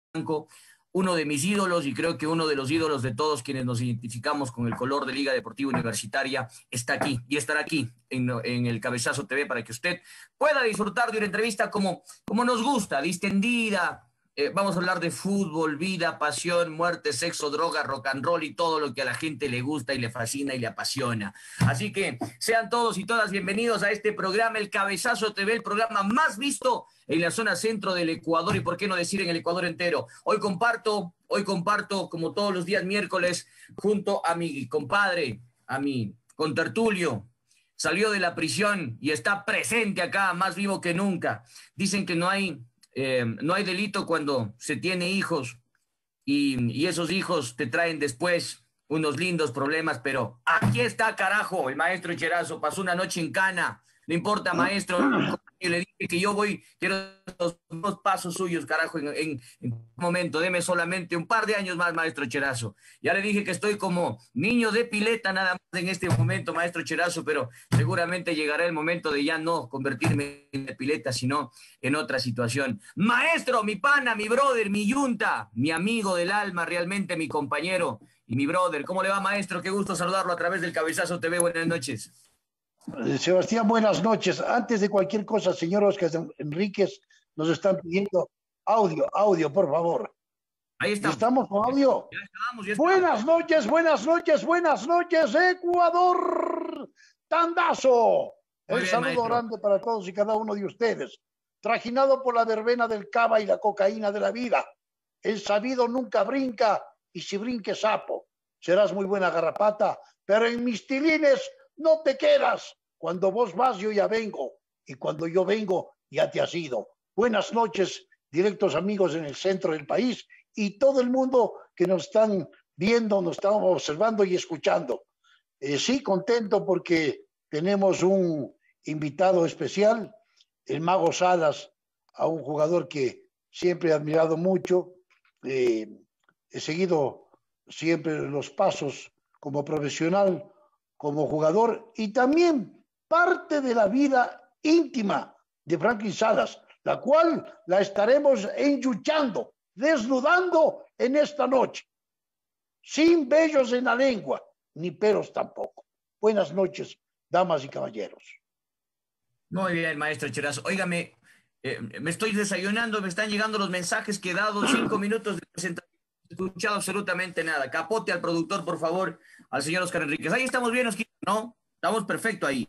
blanco, uno de mis ídolos y creo que uno de los ídolos de todos quienes nos identificamos con el color de Liga Deportiva Universitaria está aquí y estará aquí en el Cabezazo TV para que usted pueda disfrutar de una entrevista como nos gusta, distendida. Vamos a hablar de fútbol, vida, pasión, muerte, sexo, droga, rock and roll y todo lo que a la gente le gusta y le fascina y le apasiona. Así que sean todos y todas bienvenidos a este programa, el Cabezazo TV, el programa más visto en la zona centro del Ecuador y por qué no decir en el Ecuador entero. Hoy comparto, como todos los días miércoles, junto a mi compadre, a mi contertulio. Salió de la prisión y está presente acá, más vivo que nunca. Dicen que no hay delito cuando se tiene hijos y esos hijos te traen después unos lindos problemas, pero aquí está, carajo, el maestro Cherazo. Pasó una noche en Cana, no importa, maestro, le dije que yo quiero dos pasos suyos, carajo, en un momento, deme solamente un par de años más, maestro Cherazo. Ya le dije que estoy como niño de pileta nada más en este momento, maestro Cherazo, pero seguramente llegará el momento de ya no convertirme en de pileta, sino en otra situación. Maestro, mi pana, mi brother, mi yunta, mi amigo del alma, realmente mi compañero y mi brother. ¿Cómo le va, maestro? Qué gusto saludarlo a través del Cabezazo TV. Buenas noches. Sebastián, buenas noches. Antes de cualquier cosa, señor Oscar Enríquez, nos están pidiendo audio, por favor. Ahí estamos. ¿Estamos con audio? Ya estamos. Buenas noches, Ecuador. Tandazo. El saludo maestro. Grande para todos y cada uno de ustedes. Trajinado por la verbena del cava y la cocaína de la vida. El sabido nunca brinca y si brinque sapo. Serás muy buena garrapata, pero en mis tilines no te quedas. Cuando vos vas, yo ya vengo. Y cuando yo vengo, ya te has ido. Buenas noches, directos amigos en el centro del país y todo el mundo que nos están viendo, nos están observando y escuchando. Sí, contento porque tenemos un invitado especial, el Mago Salas, a un jugador que siempre he admirado mucho. He seguido siempre los pasos como profesional, como jugador y también parte de la vida íntima de Franklin Salas, la cual la estaremos enchuchando, desnudando en esta noche, sin vellos en la lengua, ni pelos tampoco. Buenas noches, damas y caballeros. Muy bien, maestro Cherazo. Óigame, me estoy desayunando, me están llegando los mensajes que he dado 5 minutos de presentación. No he escuchado absolutamente nada. Capote al productor, por favor, al señor Oscar Enríquez. Ahí estamos bien, Oscar, ¿no? Estamos perfecto ahí.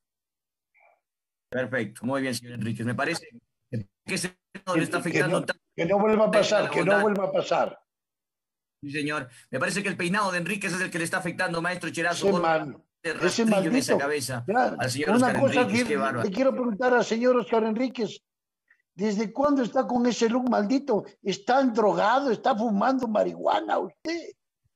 Perfecto, muy bien, señor Enríquez. Me parece que se le está afectando que no vuelva a pasar, que no vuelva a pasar. Sí, señor. Me parece que el peinado de Enríquez es el que le está afectando, maestro Cherazo. Ese maldito. En esa cabeza. Claro, al señor una Oscar cosa Enríquez, que le quiero preguntar al señor Oscar Enríquez. ¿Desde cuándo está con ese look maldito? ¿Está drogado? ¿Está fumando marihuana usted?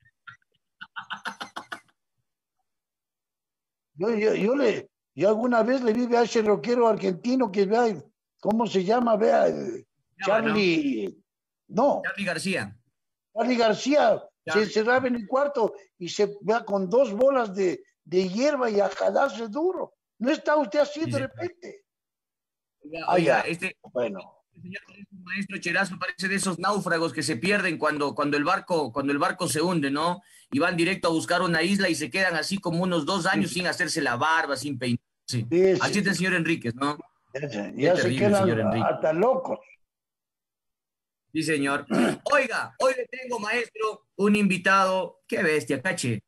Yo alguna vez le vi a ese rockero argentino que vea, ¿cómo se llama? Vea, Charlie. No. Charlie García. Charlie García se encerraba en el cuarto y se vea con 2 bolas de hierba y a jalarse duro. ¿No está usted así de repente? Oiga, bueno. El señor maestro Cherazo parece de esos náufragos que se pierden cuando el barco se hunde, ¿no? Y van directo a buscar una isla y se quedan así como unos 2 años sin hacerse la barba, sin peinarse. Así es el señor Enríquez, ¿no? Ya se quedan hasta locos. Sí, señor. Oiga, hoy le tengo, maestro, un invitado. Qué bestia, caché.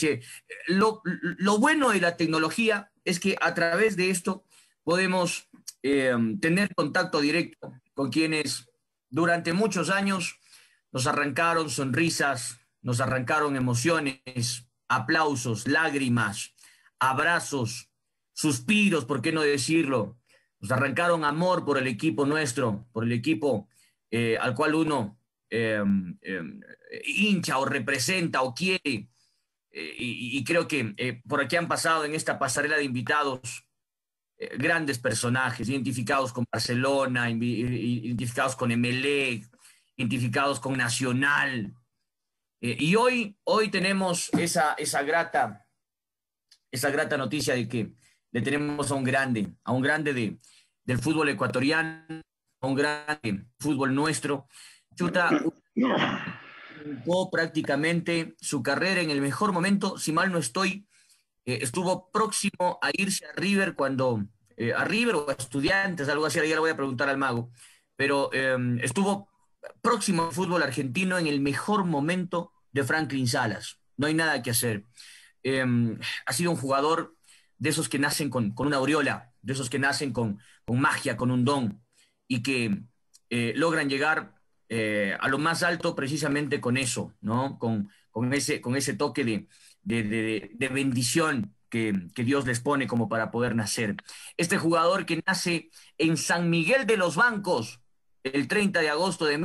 Lo bueno de la tecnología es que a través de esto podemos tener contacto directo con quienes durante muchos años nos arrancaron sonrisas, nos arrancaron emociones, aplausos, lágrimas, abrazos, suspiros, ¿por qué no decirlo? Nos arrancaron amor por el equipo nuestro, por el equipo al cual uno hincha o representa o quiere. Y creo que por aquí han pasado en esta pasarela de invitados grandes personajes, identificados con Barcelona, identificados con Emelec, identificados con Nacional. Y hoy tenemos esa grata noticia de que le tenemos a un grande del fútbol ecuatoriano, a un grande fútbol nuestro, Chuta, jugó prácticamente su carrera en el mejor momento, si mal no estoy, estuvo próximo a irse a River cuando, a River o a Estudiantes, algo así, ya le voy a preguntar al mago, pero estuvo próximo al fútbol argentino en el mejor momento de Franklin Salas. No hay nada que hacer. Eh, ha sido un jugador de esos que nacen con una aureola, de esos que nacen con magia, con un don, y que logran llegar a lo más alto precisamente con eso, ¿no? Con ese toque de bendición que Dios les pone como para poder nacer. Este jugador que nace en San Miguel de los Bancos el 30 de agosto de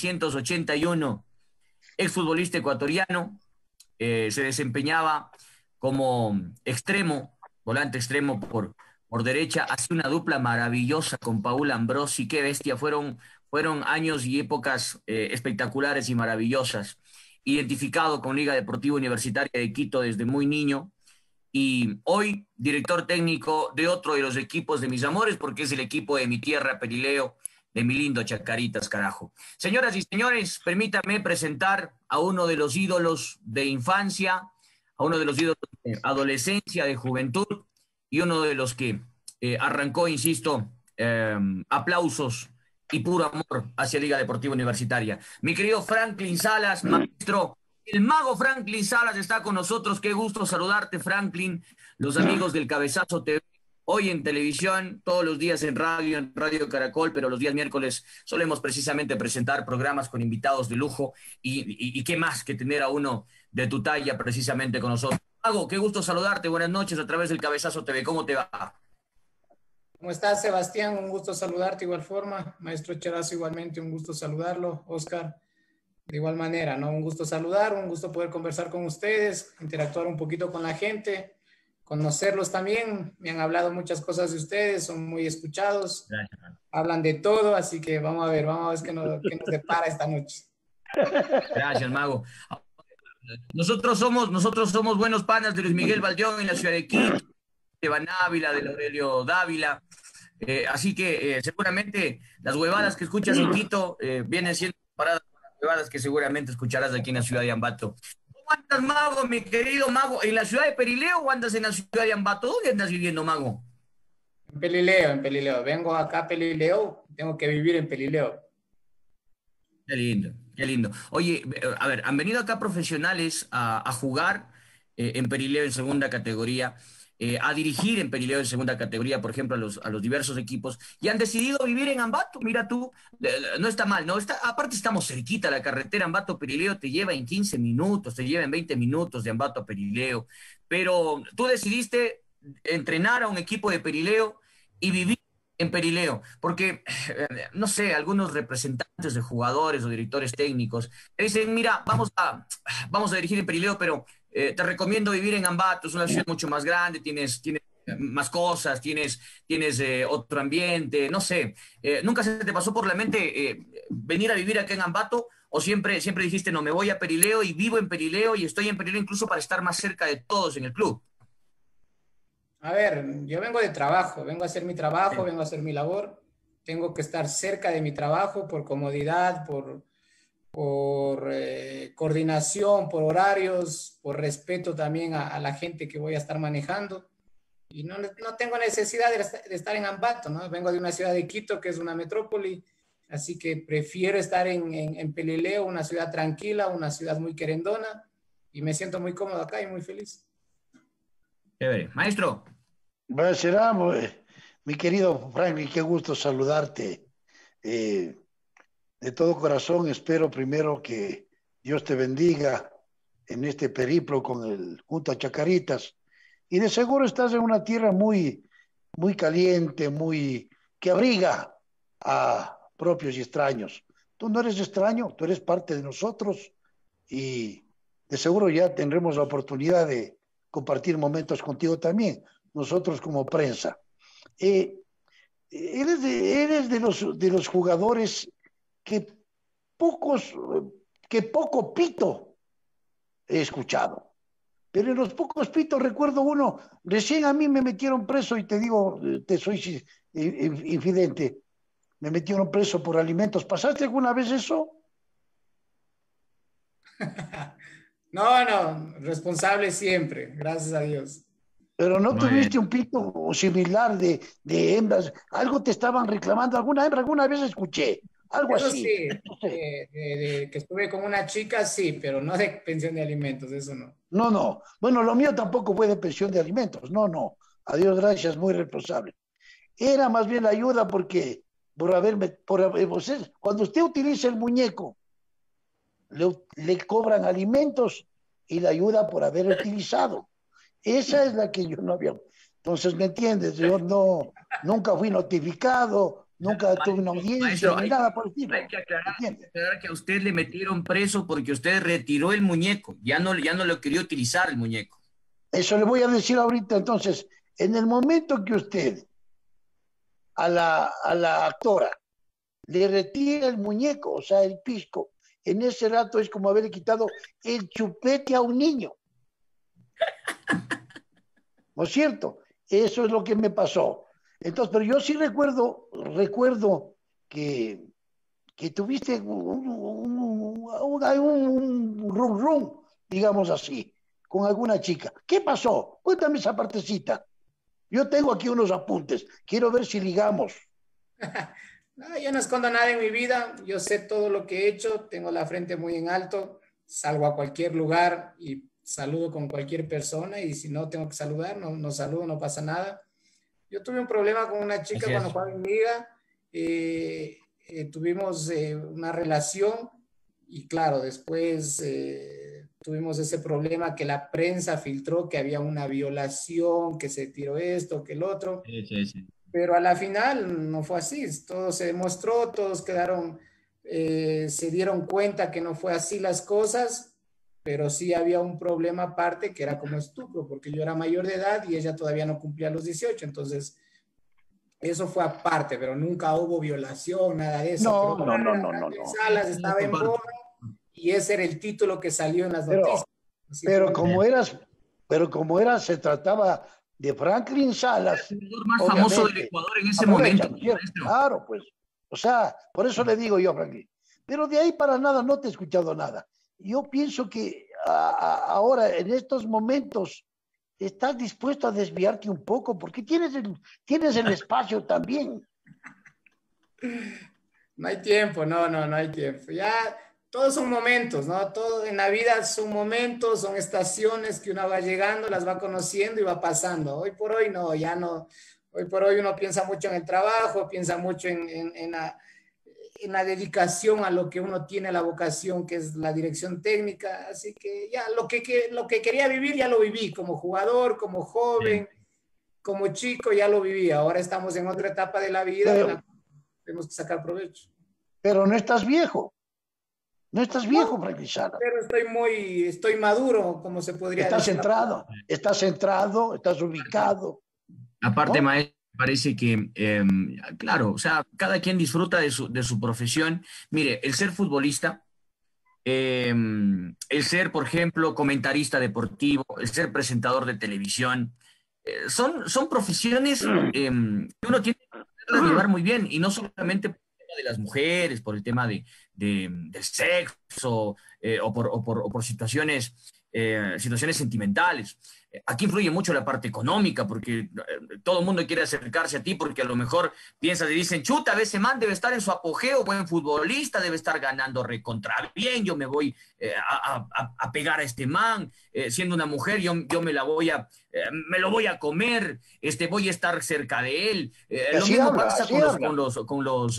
1981, exfutbolista ecuatoriano, se desempeñaba como extremo, volante extremo por derecha, hace una dupla maravillosa con Paul Ambrosi, qué bestia, fueron años y épocas espectaculares y maravillosas. Identificado con Liga Deportiva Universitaria de Quito desde muy niño, y hoy director técnico de otro de los equipos de mis amores, porque es el equipo de mi tierra, Perileo, de mi lindo Chacaritas, carajo. Señoras y señores, permítanme presentar a uno de los ídolos de infancia, a uno de los ídolos de adolescencia, de juventud, y uno de los que arrancó, insisto, aplausos y puro amor hacia Liga Deportiva Universitaria. Mi querido Franklin Salas, maestro, el mago Franklin Salas está con nosotros. Qué gusto saludarte, Franklin. Los amigos del Cabezazo TV, hoy en televisión, todos los días en Radio Caracol, pero los días miércoles solemos precisamente presentar programas con invitados de lujo y qué más que tener a uno de tu talla precisamente con nosotros. Mago, qué gusto saludarte. Buenas noches a través del Cabezazo TV. ¿Cómo te va? ¿Cómo estás, Sebastián? Un gusto saludarte de igual forma. Maestro Cherazo, igualmente un gusto saludarlo. Oscar, de igual manera, ¿no? Un gusto saludar, un gusto poder conversar con ustedes, interactuar un poquito con la gente, conocerlos también. Me han hablado muchas cosas de ustedes, son muy escuchados, hablan de todo, así que vamos a ver qué nos depara esta noche. Gracias, Mago. Nosotros somos buenos panas de Luis Miguel Valdión en la ciudad de Quito, de Van Ávila, de Aurelio Dávila. Así que seguramente las huevadas que escuchas en Quito vienen siendo comparadas con las huevadas que seguramente escucharás aquí en la ciudad de Ambato. ¿Cómo andas, Mago, mi querido Mago? ¿En la ciudad de Perileo o andas en la ciudad de Ambato? ¿Dónde andas viviendo, Mago? En Pelileo. Vengo acá a Pelileo, tengo que vivir en Pelileo. Qué lindo, qué lindo. Oye, a ver, han venido acá profesionales a jugar en Perileo en segunda categoría, a dirigir en Perileo en segunda categoría, por ejemplo, a los diversos equipos, y han decidido vivir en Ambato. Mira tú, no está mal, ¿no? Aparte estamos cerquita, la carretera Ambato-Perileo te lleva en 15 minutos, te lleva en 20 minutos de Ambato a Perileo, pero tú decidiste entrenar a un equipo de Perileo y vivir en Perileo, porque, no sé, algunos representantes de jugadores o directores técnicos dicen, mira, vamos a dirigir en Perileo, pero te recomiendo vivir en Ambato, es una ciudad mucho más grande, tienes más cosas, tienes otro ambiente, no sé. ¿Nunca se te pasó por la mente venir a vivir acá en Ambato o siempre dijiste, no, me voy a Perileo y vivo en Perileo y estoy en Perileo incluso para estar más cerca de todos en el club? A ver, yo vengo de trabajo, vengo a hacer mi trabajo, vengo a hacer mi labor. Tengo que estar cerca de mi trabajo por comodidad, por coordinación, por horarios, por respeto también a la gente que voy a estar manejando. Y no tengo necesidad de estar en Ambato, ¿no? Vengo de una ciudad de Quito, que es una metrópoli, así que prefiero estar en Pelileo, una ciudad tranquila, una ciudad muy querendona, y me siento muy cómodo acá y muy feliz. Chévere. Maestro. Bueno, mi querido Franklin, qué gusto saludarte. De todo corazón espero primero que Dios te bendiga en este periplo junto a Chacaritas. Y de seguro estás en una tierra muy, muy caliente, que abriga a propios y extraños. Tú no eres extraño, tú eres parte de nosotros y de seguro ya tendremos la oportunidad de compartir momentos contigo también, nosotros como prensa. Eres de los jugadores que poco pito he escuchado. Pero en los pocos pitos recuerdo uno, recién a mí me metieron preso y te digo, te soy infidente, me metieron preso por alimentos. ¿Pasaste alguna vez eso? No, no, responsable siempre, gracias a Dios. Pero no Muy tuviste bien. un pito similar de hembras. Algo te estaban reclamando, alguna hembra, alguna vez escuché, algo Eso así. sí, No sé. de que estuve con una chica, sí, pero no de pensión de alimentos, eso no. No, no. Bueno, lo mío tampoco fue de pensión de alimentos. No, no. A Dios gracias, muy responsable. Era más bien la ayuda porque, cuando usted utiliza el muñeco, le cobran alimentos y la ayuda por haber utilizado. Esa es la que yo no había. Entonces, ¿me entiendes? Yo no, nunca fui notificado, nunca tuve una Maestro, audiencia maestro, ni hay que, nada por el hay estilo. que ¿Me aclarar, entiendes? que a usted le metieron preso porque usted retiró el muñeco. Ya no lo quería utilizar el muñeco. Eso le voy a decir ahorita. Entonces, en el momento que usted a la actora le retira el muñeco, o sea, el pisco, en ese rato es como haberle quitado el chupete a un niño, ¿no es cierto? Eso es lo que me pasó. Entonces, pero yo sí recuerdo que, que tuviste un rum rum, digamos así, con alguna chica. ¿Qué pasó? Cuéntame esa partecita. Yo tengo aquí unos apuntes. Quiero ver si ligamos. No, yo no escondo nada en mi vida, yo sé todo lo que he hecho, tengo la frente muy en alto, salgo a cualquier lugar y saludo con cualquier persona y si no tengo que saludar, no, no saludo, no pasa nada. Yo tuve un problema con una chica Así cuando es. jugaba en liga, tuvimos una relación y claro, después tuvimos ese problema que la prensa filtró que había una violación, que se tiró esto, que el otro. Sí, sí, sí. Pero a la final no fue así, todo se demostró, todos quedaron, se dieron cuenta que no fue así las cosas, pero sí había un problema aparte que era como estupro, porque yo era mayor de edad y ella todavía no cumplía los 18, entonces eso fue aparte, pero nunca hubo violación, nada de eso, pero No, no, claro, no, era no, no, Franklin no. Salas, No estaba en boga comparto. y ese era el título que salió en las noticias. Pero, Así fue pero un... como eras, pero como era, se trataba de Franklin Era el Salas, jugador más famoso del obviamente, Ecuador en ese momento, aprovecha, ¿no es cierto? maestro. Claro, pues. O sea, por eso le digo yo, Franklin. Pero de ahí para nada no te he escuchado nada. Yo pienso que ahora, en estos momentos, estás dispuesto a desviarte un poco, porque tienes el espacio también. No hay tiempo, no, no, no hay tiempo. Ya todos son momentos, ¿no? Todo en la vida son momentos, son estaciones que uno va llegando, las va conociendo y va pasando. Hoy por hoy no, ya no. Hoy por hoy uno piensa mucho en el trabajo, piensa mucho en la dedicación a lo que uno tiene, la vocación, que es la dirección técnica. Así que ya lo que quería vivir ya lo viví, como jugador, como Sí. joven, como chico, ya lo viví. Ahora estamos en otra etapa de la vida en la Pero, que tenemos que sacar provecho. pero no estás viejo. No estás viejo, No, Franklin Salas. pero estoy maduro, como se podría Estás decir. centrado, estás centrado, estás ubicado, Aparte, ¿no? maestro, parece que, claro, o sea, cada quien disfruta de su profesión. Mire, el ser futbolista, el ser, por ejemplo, comentarista deportivo, el ser presentador de televisión, son profesiones que uno tiene que saberlas llevar muy bien y no solamente por el tema de las mujeres, por el tema del sexo o por situaciones sentimentales. Aquí influye mucho la parte económica porque todo el mundo quiere acercarse a ti porque a lo mejor piensas y dicen, chuta, ese man debe estar en su apogeo, buen futbolista, debe estar ganando recontra bien, yo me voy a pegar a este man, siendo una mujer, yo me lo voy a comer, voy a estar cerca de él. Y Lo mismo pasa así habla. con los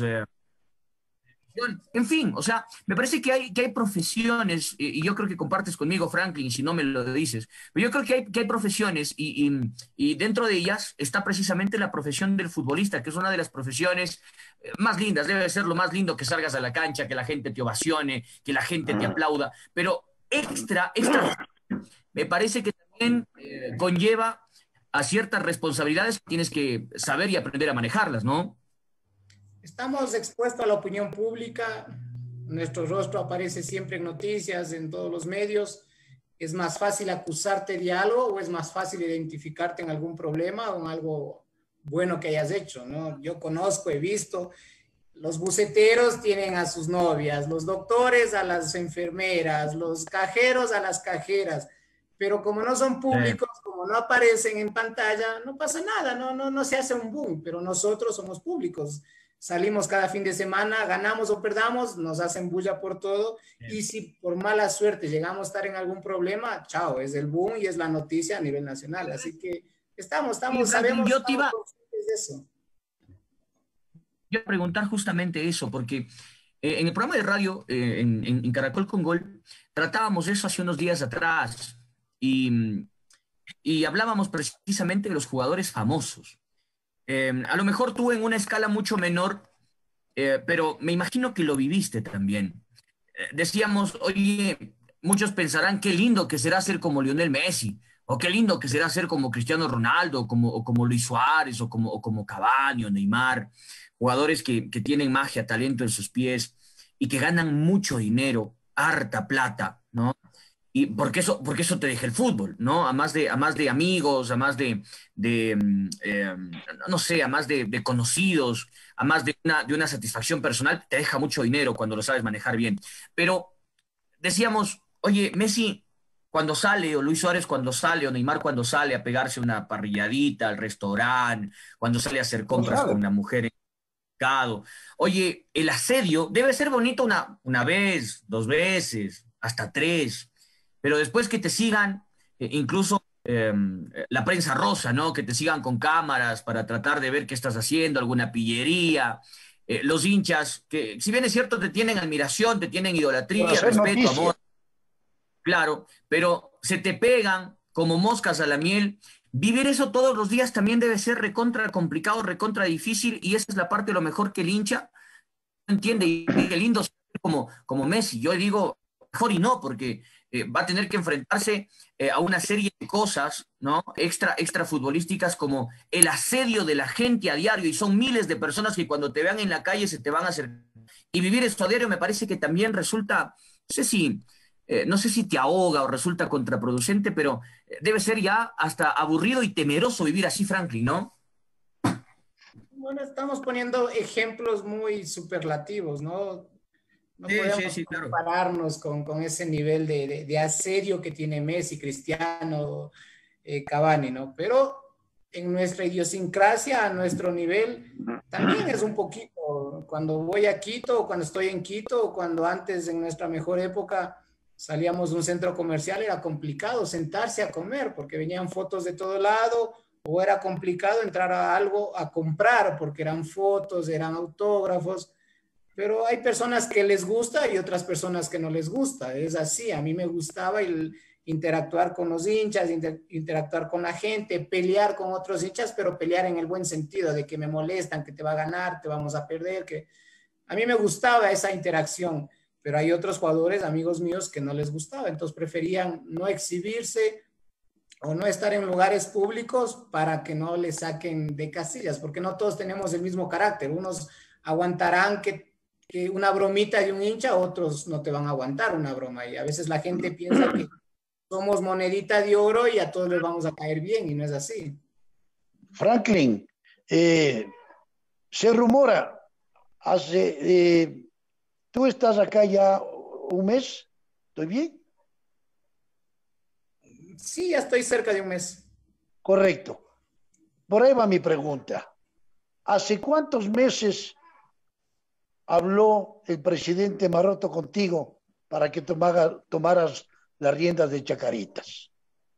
en fin, o sea, me parece que hay profesiones, y yo creo que compartes conmigo, Franklin, si no me lo dices, pero yo creo que hay profesiones y dentro de ellas está precisamente la profesión del futbolista, que es una de las profesiones más lindas, debe ser lo más lindo que salgas a la cancha, que la gente te ovacione, que la gente te aplauda, pero extra, me parece que también conlleva a ciertas responsabilidades que tienes que saber y aprender a manejarlas, ¿no? Estamos expuestos a la opinión pública, nuestro rostro aparece siempre en noticias, en todos los medios. ¿Es más fácil acusarte de algo o es más fácil identificarte en algún problema o en algo bueno que hayas hecho? ¿No? Yo conozco, he visto los buceteros tienen a sus novias, los doctores a las enfermeras, los cajeros a las cajeras, pero como no son públicos, como no aparecen en pantalla, no pasa nada, no se hace un boom, pero nosotros somos públicos. Salimos cada fin de semana, ganamos o perdamos, nos hacen bulla por todo, y si por mala suerte llegamos a estar en algún problema, chao, es el boom y es la noticia a nivel nacional. Así que estamos, sabemos, yo te iba, estamos conscientes de eso. yo iba a preguntar justamente eso, porque en el programa de radio, en Caracol con Gol, tratábamos eso hace unos días atrás y, y hablábamos precisamente de los jugadores famosos. A lo mejor tú en una escala mucho menor, pero me imagino que lo viviste también. Decíamos, oye, muchos pensarán qué lindo que será ser como Lionel Messi, o qué lindo que será ser como Cristiano Ronaldo, o como Luis Suárez, o como Cavani o Neymar, jugadores que tienen magia, talento en sus pies y que ganan mucho dinero, harta plata, ¿no? Y porque eso te deja el fútbol, ¿no? A más de amigos, a más no sé, a más de conocidos, a más de una satisfacción personal, te deja mucho dinero cuando lo sabes manejar bien. Pero decíamos, oye, Messi cuando sale, o Luis Suárez cuando sale, o Neymar cuando sale a pegarse una parrilladita al restaurante, cuando sale a hacer No compras con sabe. una mujer en el mercado. Oye, el asedio debe ser bonito una vez, dos veces, hasta tres, pero después que te sigan, incluso la prensa rosa, ¿no? Que te sigan con cámaras para tratar de ver qué estás haciendo, alguna pillería. Los hinchas, que si bien es cierto, te tienen admiración, te tienen Por idolatría, hacer respeto, noticia. amor, claro, pero se te pegan como moscas a la miel. Vivir eso todos los días también debe ser recontra complicado, recontra difícil, y esa es la parte de lo mejor que el hincha no entiende. Y qué lindo ser como Messi. Yo digo, mejor y no, porque va a tener que enfrentarse a una serie de cosas, ¿no? Extra futbolísticas, como el asedio de la gente a diario, y son miles de personas que cuando te vean en la calle se te van a hacer. Y vivir esto a diario me parece que también resulta, no sé si te ahoga o resulta contraproducente, pero debe ser ya hasta aburrido y temeroso vivir así, Franklin, ¿no? Bueno, estamos poniendo ejemplos muy superlativos, ¿no? No Sí, podemos sí, sí, claro. compararnos con ese nivel de asedio que tiene Messi, Cristiano, Cavani, ¿no? Pero en nuestra idiosincrasia, a nuestro nivel, también es un poquito. Cuando voy a Quito, o cuando estoy en Quito, o cuando antes, en nuestra mejor época, salíamos de un centro comercial, era complicado sentarse a comer porque venían fotos de todo lado, o era complicado entrar a algo a comprar porque eran fotos, eran autógrafos. Pero hay personas que les gusta y otras personas que no les gusta. Es así. A mí me gustaba interactuar con los hinchas, interactuar con la gente, pelear con otros hinchas, pero pelear en el buen sentido, de que me molestan, que te va a ganar, te vamos a perder. Que a mí me gustaba esa interacción, pero hay otros jugadores, amigos míos, que no les gustaba. Entonces preferían no exhibirse o no estar en lugares públicos para que no les saquen de casillas, porque no todos tenemos el mismo carácter. Unos aguantarán que una bromita de un hincha, otros no te van a aguantar una broma. Y a veces la gente piensa que somos monedita de oro y a todos les vamos a caer bien, y no es así. Franklin, se rumora, tú estás acá ya un mes, ¿estoy bien? Sí, ya estoy cerca de un mes. Correcto. Por ahí va mi pregunta. ¿Hace cuántos meses habló el presidente Maroto contigo para que tomaras las riendas de Chacaritas?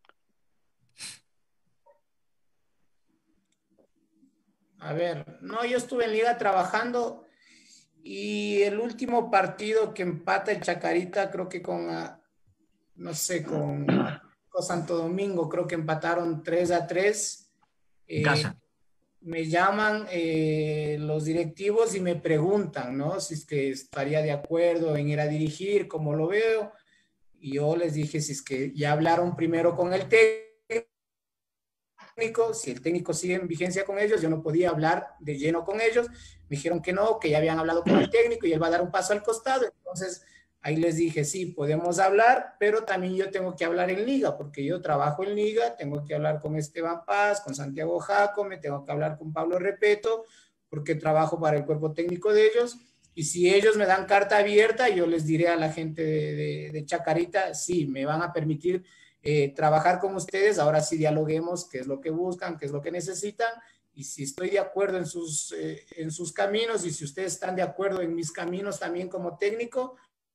A ver, no, yo estuve en Liga trabajando, y el último partido que empata el Chacarita, creo que no sé, con Santo Domingo, creo que empataron 3-3. En casa. Me llaman los directivos y me preguntan, ¿no? Si es que estaría de acuerdo en ir a dirigir, como lo veo. Y yo les dije, si es que ya hablaron primero con el técnico, si el técnico sigue en vigencia con ellos, yo no podía hablar de lleno con ellos. Me dijeron que no, que ya habían hablado con el técnico y él va a dar un paso al costado. Entonces ahí les dije, sí, podemos hablar, pero también yo tengo que hablar en Liga, porque yo trabajo en Liga, tengo que hablar con Esteban Paz, con Santiago Jaco, me tengo que hablar con Pablo Repeto, porque trabajo para el cuerpo técnico de ellos. Y si ellos me dan carta abierta, yo les diré a la gente de Chacarita, sí, me van a permitir trabajar con ustedes, ahora sí dialoguemos qué es lo que buscan, qué es lo que necesitan, y si estoy de acuerdo en sus caminos, y si ustedes están de acuerdo en mis caminos también como técnico,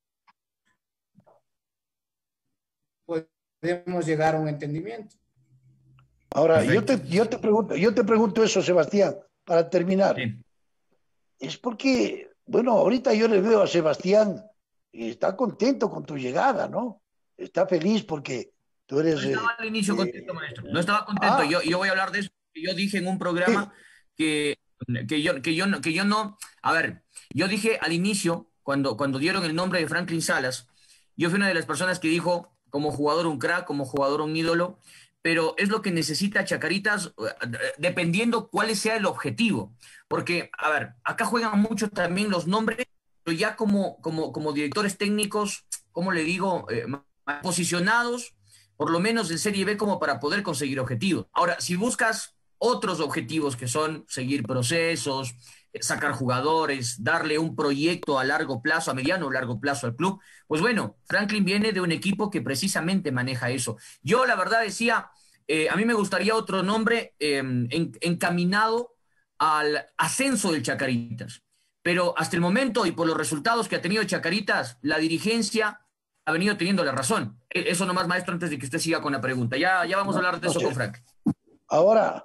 podemos llegar a un entendimiento. Ahora, yo te pregunto eso, Sebastián, para terminar. Sí. Es porque, bueno, ahorita yo le veo a Sebastián y está contento con tu llegada, ¿no? Está feliz porque tú No eres... estaba al inicio contento, maestro. No estaba contento. Yo voy a hablar de eso. Yo dije en un programa que, que yo no. A ver, yo dije al inicio, cuando dieron el nombre de Franklin Salas, yo fui una de las personas que dijo, como jugador un crack, como jugador un ídolo, pero es lo que necesita Chacaritas, dependiendo cuál sea el objetivo. Porque, a ver, acá juegan mucho también los nombres, pero ya como directores técnicos, ¿cómo le digo? Posicionados por lo menos en Serie B como para poder conseguir objetivos. Ahora, si buscas otros objetivos que son seguir procesos, sacar jugadores, darle un proyecto a largo plazo, a mediano o largo plazo al club, pues bueno, Franklin viene de un equipo que precisamente maneja eso. Yo la verdad decía, a mí me gustaría otro nombre encaminado al ascenso del Chacaritas. Pero hasta el momento y por los resultados que ha tenido Chacaritas, la dirigencia ha venido teniendo la razón. Eso nomás, maestro, antes de que usted siga con la pregunta. Ya vamos a hablar de eso con Frank. Ahora,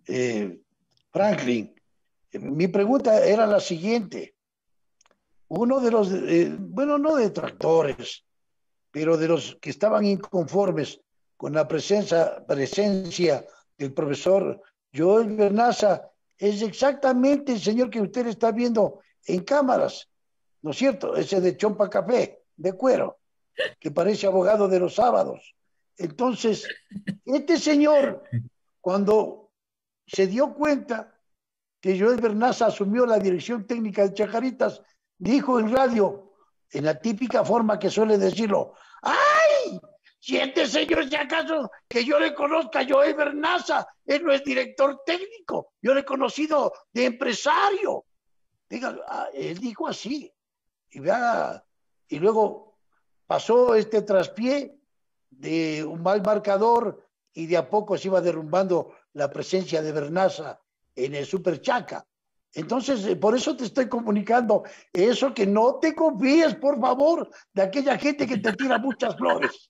Franklin, mi pregunta era la siguiente. Uno de los, bueno, no detractores, pero de los que estaban inconformes con la presencia del profesor Joel Bernaza, es exactamente el señor que usted está viendo en cámaras, ¿no es cierto? Ese de chompa café, de cuero, que parece abogado de los sábados. Entonces, este señor, cuando se dio cuenta que Joel Bernaza asumió la dirección técnica de Chacaritas, dijo en radio, en la típica forma que suele decirlo, ¡ay! Si este señor, si acaso que yo le conozca a Joel Bernaza, él no es director técnico, yo le he conocido de empresario. Diga, él dijo así, y, vea, y luego pasó este traspié de un mal marcador y de a poco se iba derrumbando la presencia de Bernaza en el Super Chaca. Entonces, por eso te estoy comunicando eso, que no te confíes, por favor, de aquella gente que te tira muchas flores.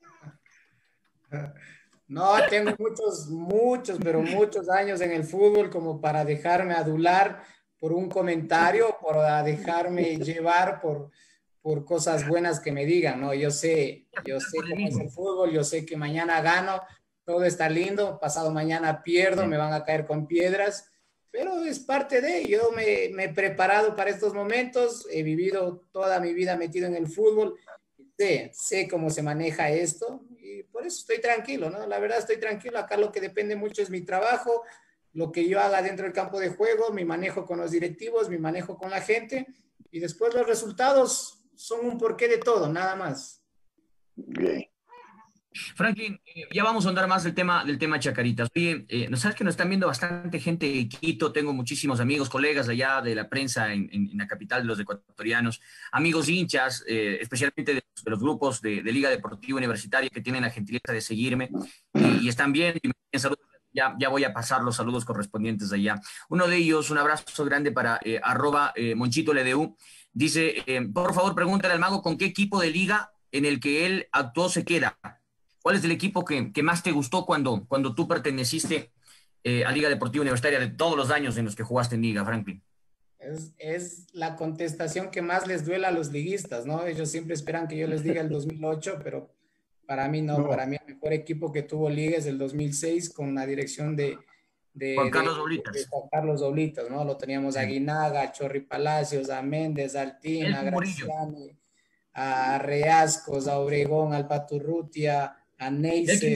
No, tengo pero muchos años en el fútbol como para dejarme adular por un comentario, por dejarme llevar por cosas buenas que me digan, ¿no? Yo sé cómo es el fútbol, yo sé que mañana gano, todo está lindo, pasado mañana pierdo, me van a caer con piedras, pero es parte de, yo me he preparado para estos momentos, he vivido toda mi vida metido en el fútbol, sé cómo se maneja esto y por eso estoy tranquilo, ¿no? La verdad estoy tranquilo, acá lo que depende mucho es mi trabajo, lo que yo haga dentro del campo de juego, mi manejo con los directivos, mi manejo con la gente y después los resultados son un porqué de todo, nada más. Bien. Franklin, ya vamos a andar más del tema Chacaritas. Oye, ¿no sabes que nos están viendo bastante gente de Quito? Tengo muchísimos amigos, colegas allá de la prensa en la capital de los ecuatorianos, amigos hinchas, especialmente de los grupos de Liga Deportiva Universitaria que tienen la gentileza de seguirme y están bien. Ya voy a pasar los saludos correspondientes allá. Uno de ellos, un abrazo grande para @MonchitoLDU. Dice, por favor, pregúntale al mago con qué equipo de liga en el que él actuó se queda. ¿Cuál es el equipo que más te gustó cuando tú perteneciste a Liga Deportiva Universitaria de todos los años en los que jugaste en Liga, Franklin? Es la contestación que más les duele a los liguistas, ¿no? Ellos siempre esperan que yo les diga el 2008, pero para mí no. Para mí el mejor equipo que tuvo Liga es el 2006 con la dirección de Juan Carlos Oblitas. Juan Carlos Oblitas, ¿no? Lo teníamos a Guinaga, a Chorri Palacios, a Méndez, a Altín, a Graciani, a Reascos, a Obregón, al Paturrutia, a Neisser,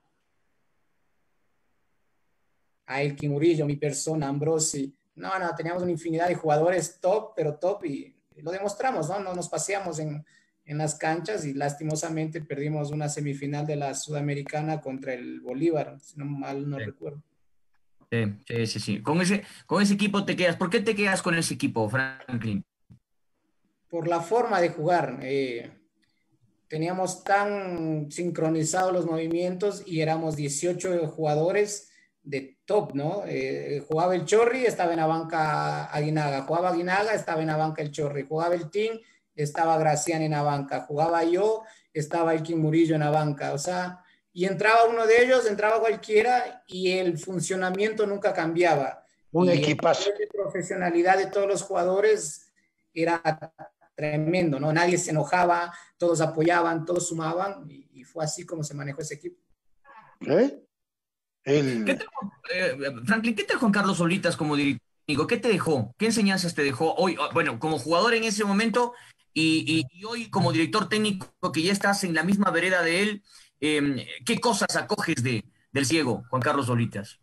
a Elkin Murillo, mi persona, Ambrosi. No, teníamos una infinidad de jugadores top, pero top, y lo demostramos, ¿no? No nos paseamos en las canchas y lastimosamente perdimos una semifinal de la Sudamericana contra el Bolívar, si no mal no recuerdo. Sí. Con ese equipo te quedas. ¿Por qué te quedas con ese equipo, Franklin? Por la forma de jugar. Teníamos tan sincronizados los movimientos y éramos 18 jugadores de top, ¿no? Jugaba el Chorri, estaba en la banca Aguinaga, jugaba Aguinaga, estaba en la banca el Chorri, jugaba el Team, estaba Gracián en la banca, jugaba yo, estaba el Kim Murillo en la banca, o sea, y entraba uno de ellos, entraba cualquiera y el funcionamiento nunca cambiaba. Un Y el equipazo. nivel de profesionalidad de todos los jugadores era tremendo, ¿no? Nadie se enojaba, todos apoyaban, todos sumaban y fue así como se manejó ese equipo. ¿Eh? ¿Qué El, tal, Franklin, qué tal Juan Carlos Solitas como directivo? ¿Qué te dejó? ¿Qué enseñanzas te dejó hoy? Bueno, como jugador en ese momento y hoy como director técnico que ya estás en la misma vereda de él, ¿qué cosas acoges del ciego, Juan Carlos Solitas?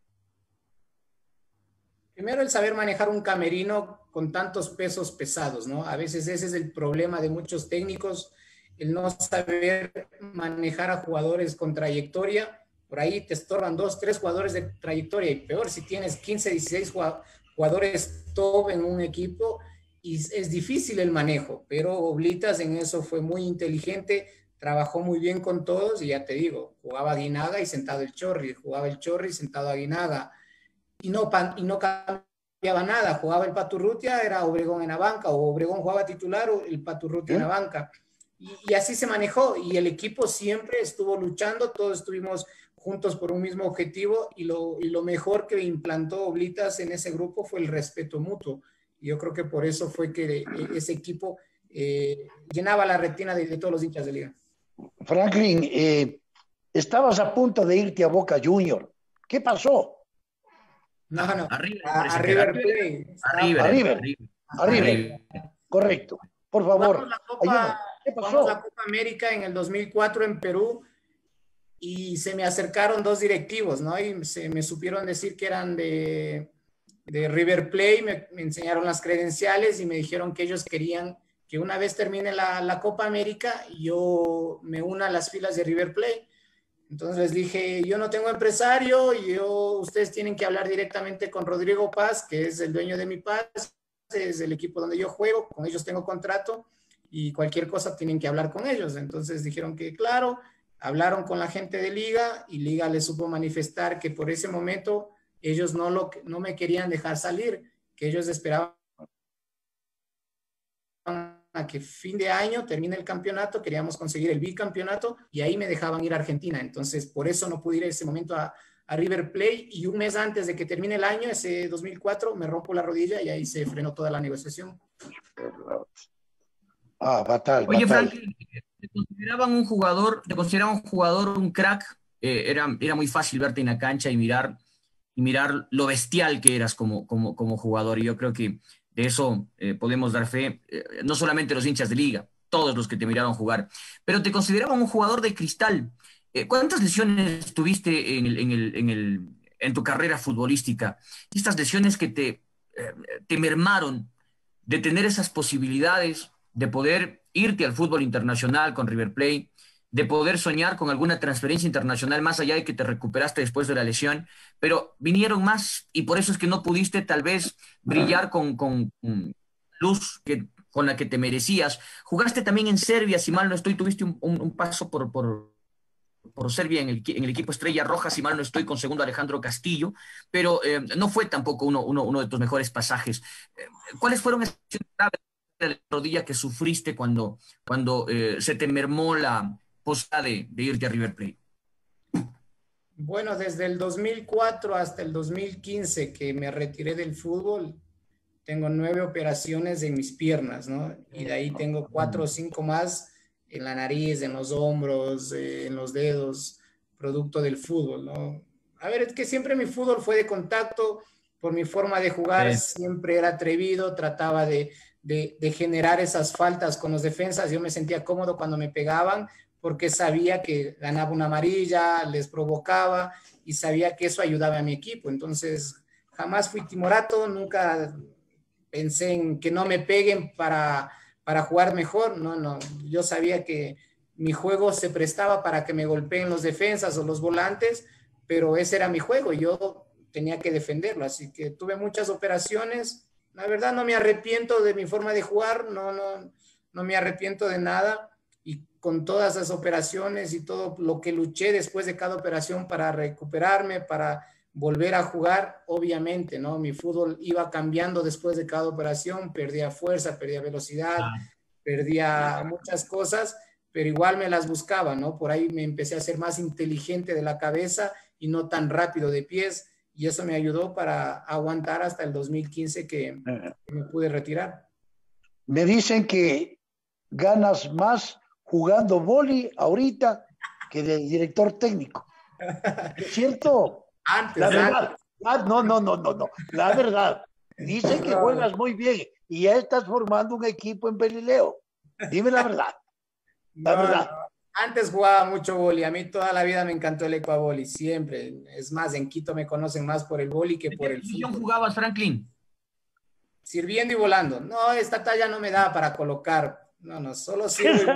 Primero el saber manejar un camerino con tantos pesos pesados, ¿no? A veces ese es el problema de muchos técnicos, el no saber manejar a jugadores con trayectoria. Por ahí te estorban 2, 3 jugadores de trayectoria y peor si tienes 15, 16 jugadores top en un equipo y es difícil el manejo, pero Oblitas en eso fue muy inteligente, trabajó muy bien con todos y ya te digo, jugaba Aguinaga y sentado el Chorri, jugaba el Chorri y sentado Aguinaga y no cambiaba nada. Jugaba el Paturrutia, era Obregón en la banca, o Obregón jugaba titular o el Paturrutia en la banca. Y así se manejó y el equipo siempre estuvo luchando, todos estuvimos juntos por un mismo objetivo y lo mejor que implantó Oblitas en ese grupo fue el respeto mutuo. Y yo creo que por eso fue que ese equipo llenaba la retina de todos los hinchas de liga. Franklin, estabas a punto de irte a Boca Junior. ¿Qué pasó? No, Arriba, a River Plate. A River. A River. Correcto. Por favor, ayúdame. ¿Qué Jugamos la pasó? Copa América en el 2004 en Perú y se me acercaron 2 directivos, ¿no? Y me supieron decir que eran de River Plate, me enseñaron las credenciales y me dijeron que ellos querían que una vez termine la Copa América, yo me una a las filas de River Plate. Entonces les dije, yo no tengo empresario, ustedes tienen que hablar directamente con Rodrigo Paz, que es el dueño de Mi Paz, es el equipo donde yo juego, con ellos tengo contrato y cualquier cosa tienen que hablar con ellos. Entonces dijeron que claro, hablaron con la gente de Liga y Liga les supo manifestar que por ese momento ellos no me querían dejar salir, que ellos esperaban a que fin de año termine el campeonato, queríamos conseguir el bicampeonato y ahí me dejaban ir a Argentina. Entonces, por eso no pude ir en ese momento a River Plate y un mes antes de que termine el año, ese 2004, me rompo la rodilla y ahí se frenó toda la negociación. Ah, fatal, Oye, fatal. Franklin, te consideraban un jugador, un crack. Era muy fácil verte en la cancha y mirar lo bestial que eras como jugador. Y yo creo que de eso podemos dar fe, no solamente los hinchas de liga, todos los que te miraron jugar. Pero te consideraban un jugador de cristal. ¿Cuántas lesiones tuviste en tu carrera futbolística? Estas lesiones que te mermaron de tener esas posibilidades de poder irte al fútbol internacional con River Plate, de poder soñar con alguna transferencia internacional más allá de que te recuperaste después de la lesión, pero vinieron más y por eso es que no pudiste tal vez brillar con luz con la que te merecías. Jugaste también en Serbia, si mal no estoy, tuviste un paso por Serbia en el equipo Estrella Roja, si mal no estoy, con segundo Alejandro Castillo, pero no fue tampoco uno de tus mejores pasajes. ¿Cuáles fueron esas graves de la rodilla que sufriste cuando se te mermó la posibilidad de irte a River Plate? Bueno, desde el 2004 hasta el 2015 que me retiré del fútbol, tengo 9 operaciones en mis piernas, ¿no? Y de ahí tengo 4 o 5 más en la nariz, en los hombros, en los dedos, producto del fútbol, ¿no? A ver, es que siempre mi fútbol fue de contacto, por mi forma de jugar, siempre era atrevido, trataba de generar esas faltas con los defensas, yo me sentía cómodo cuando me pegaban, porque sabía que ganaba una amarilla, les provocaba y sabía que eso ayudaba a mi equipo. Entonces, jamás fui timorato, nunca pensé en que no me peguen para jugar mejor. No, yo sabía que mi juego se prestaba para que me golpeen los defensas o los volantes, pero ese era mi juego. Yo tenía que defenderlo. Así que tuve muchas operaciones. La verdad no me arrepiento de mi forma de jugar, no me arrepiento de nada. Y con todas esas operaciones y todo lo que luché después de cada operación para recuperarme, para volver a jugar, obviamente, ¿no? Mi fútbol iba cambiando después de cada operación, perdía fuerza, perdía velocidad, perdía muchas cosas, pero igual me las buscaba, ¿no? Por ahí me empecé a ser más inteligente de la cabeza y no tan rápido de pies, y eso me ayudó para aguantar hasta el 2015 que me pude retirar. Me dicen que ganas más jugando vóley ahorita que de director técnico. ¿Es cierto? Antes, la verdad. No. La verdad. Dicen que juegas muy bien y ya estás formando un equipo en Belileo. Dime la verdad. La verdad. No. Antes jugaba mucho vóley. A mí toda la vida me encantó el ecuavóley, siempre. Es más, en Quito me conocen más por el vóley que por el fútbol. ¿En qué posición jugabas, Franklin? Sirviendo y volando. No, esta talla no me da para colocar. No, solo sirvo.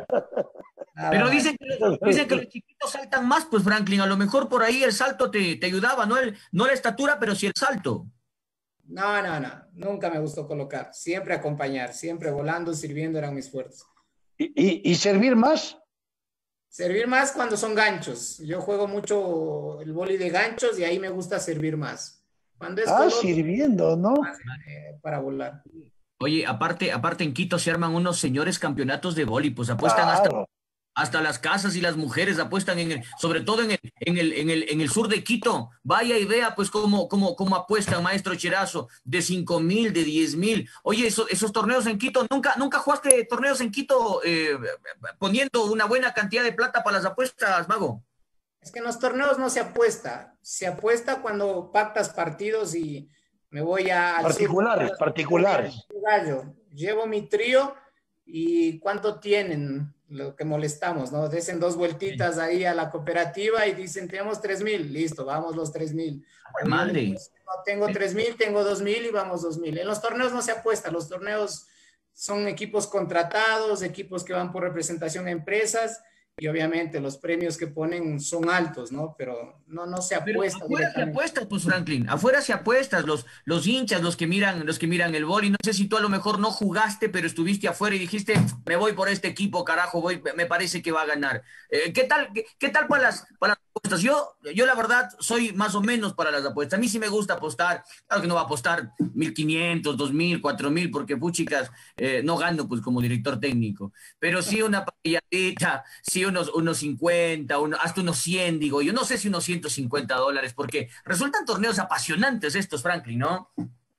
Pero dicen que los chiquitos saltan más, pues, Franklin. A lo mejor por ahí el salto te ayudaba, no la estatura, pero sí el salto. No. Nunca me gustó colocar. Siempre acompañar, siempre volando, sirviendo eran mis fuertes. ¿Y servir más? Servir más cuando son ganchos. Yo juego mucho el vóley de ganchos y ahí me gusta servir más. Cuando es sirviendo, ¿no? Para volar. Oye, aparte en Quito se arman unos señores campeonatos de vóley, pues apuestan hasta las casas y las mujeres apuestan sobre todo en el sur de Quito. Vaya y vea pues cómo apuestan, maestro Cherazo, de 5,000, de 10,000. Oye, esos torneos en Quito, ¿nunca jugaste torneos en Quito poniendo una buena cantidad de plata para las apuestas, Mago? Es que en los torneos no se apuesta cuando pactas partidos y me voy a... Particulares. Gallo, llevo mi trío y ¿cuánto tienen? Lo que molestamos, ¿no? Dicen 2 vueltitas ahí a la cooperativa y dicen, tenemos 3,000, listo, vamos los 3,000. Madre. No tengo 3,000, tengo 2,000 y vamos 2,000. En los torneos no se apuesta, los torneos son equipos contratados, equipos que van por representación a empresas, y obviamente los premios que ponen son altos, ¿no? Pero no se apuesta. Pero afuera se apuestas, pues, Franklin. Afuera se apuestas, los hinchas, los que miran el vóley. No sé si tú a lo mejor no jugaste, pero estuviste afuera y dijiste, me voy por este equipo, carajo, me parece que va a ganar. ¿Qué tal para las apuestas? Yo la verdad soy más o menos para las apuestas. A mí sí me gusta apostar. Claro que no va a apostar 1,500, 2,000, 4,000, porque puchicas, no gano pues como director técnico. Pero sí una parilladita, sí unos 50, hasta unos 100, digo yo. No sé si unos $150, porque resultan torneos apasionantes estos, Franklin, ¿no?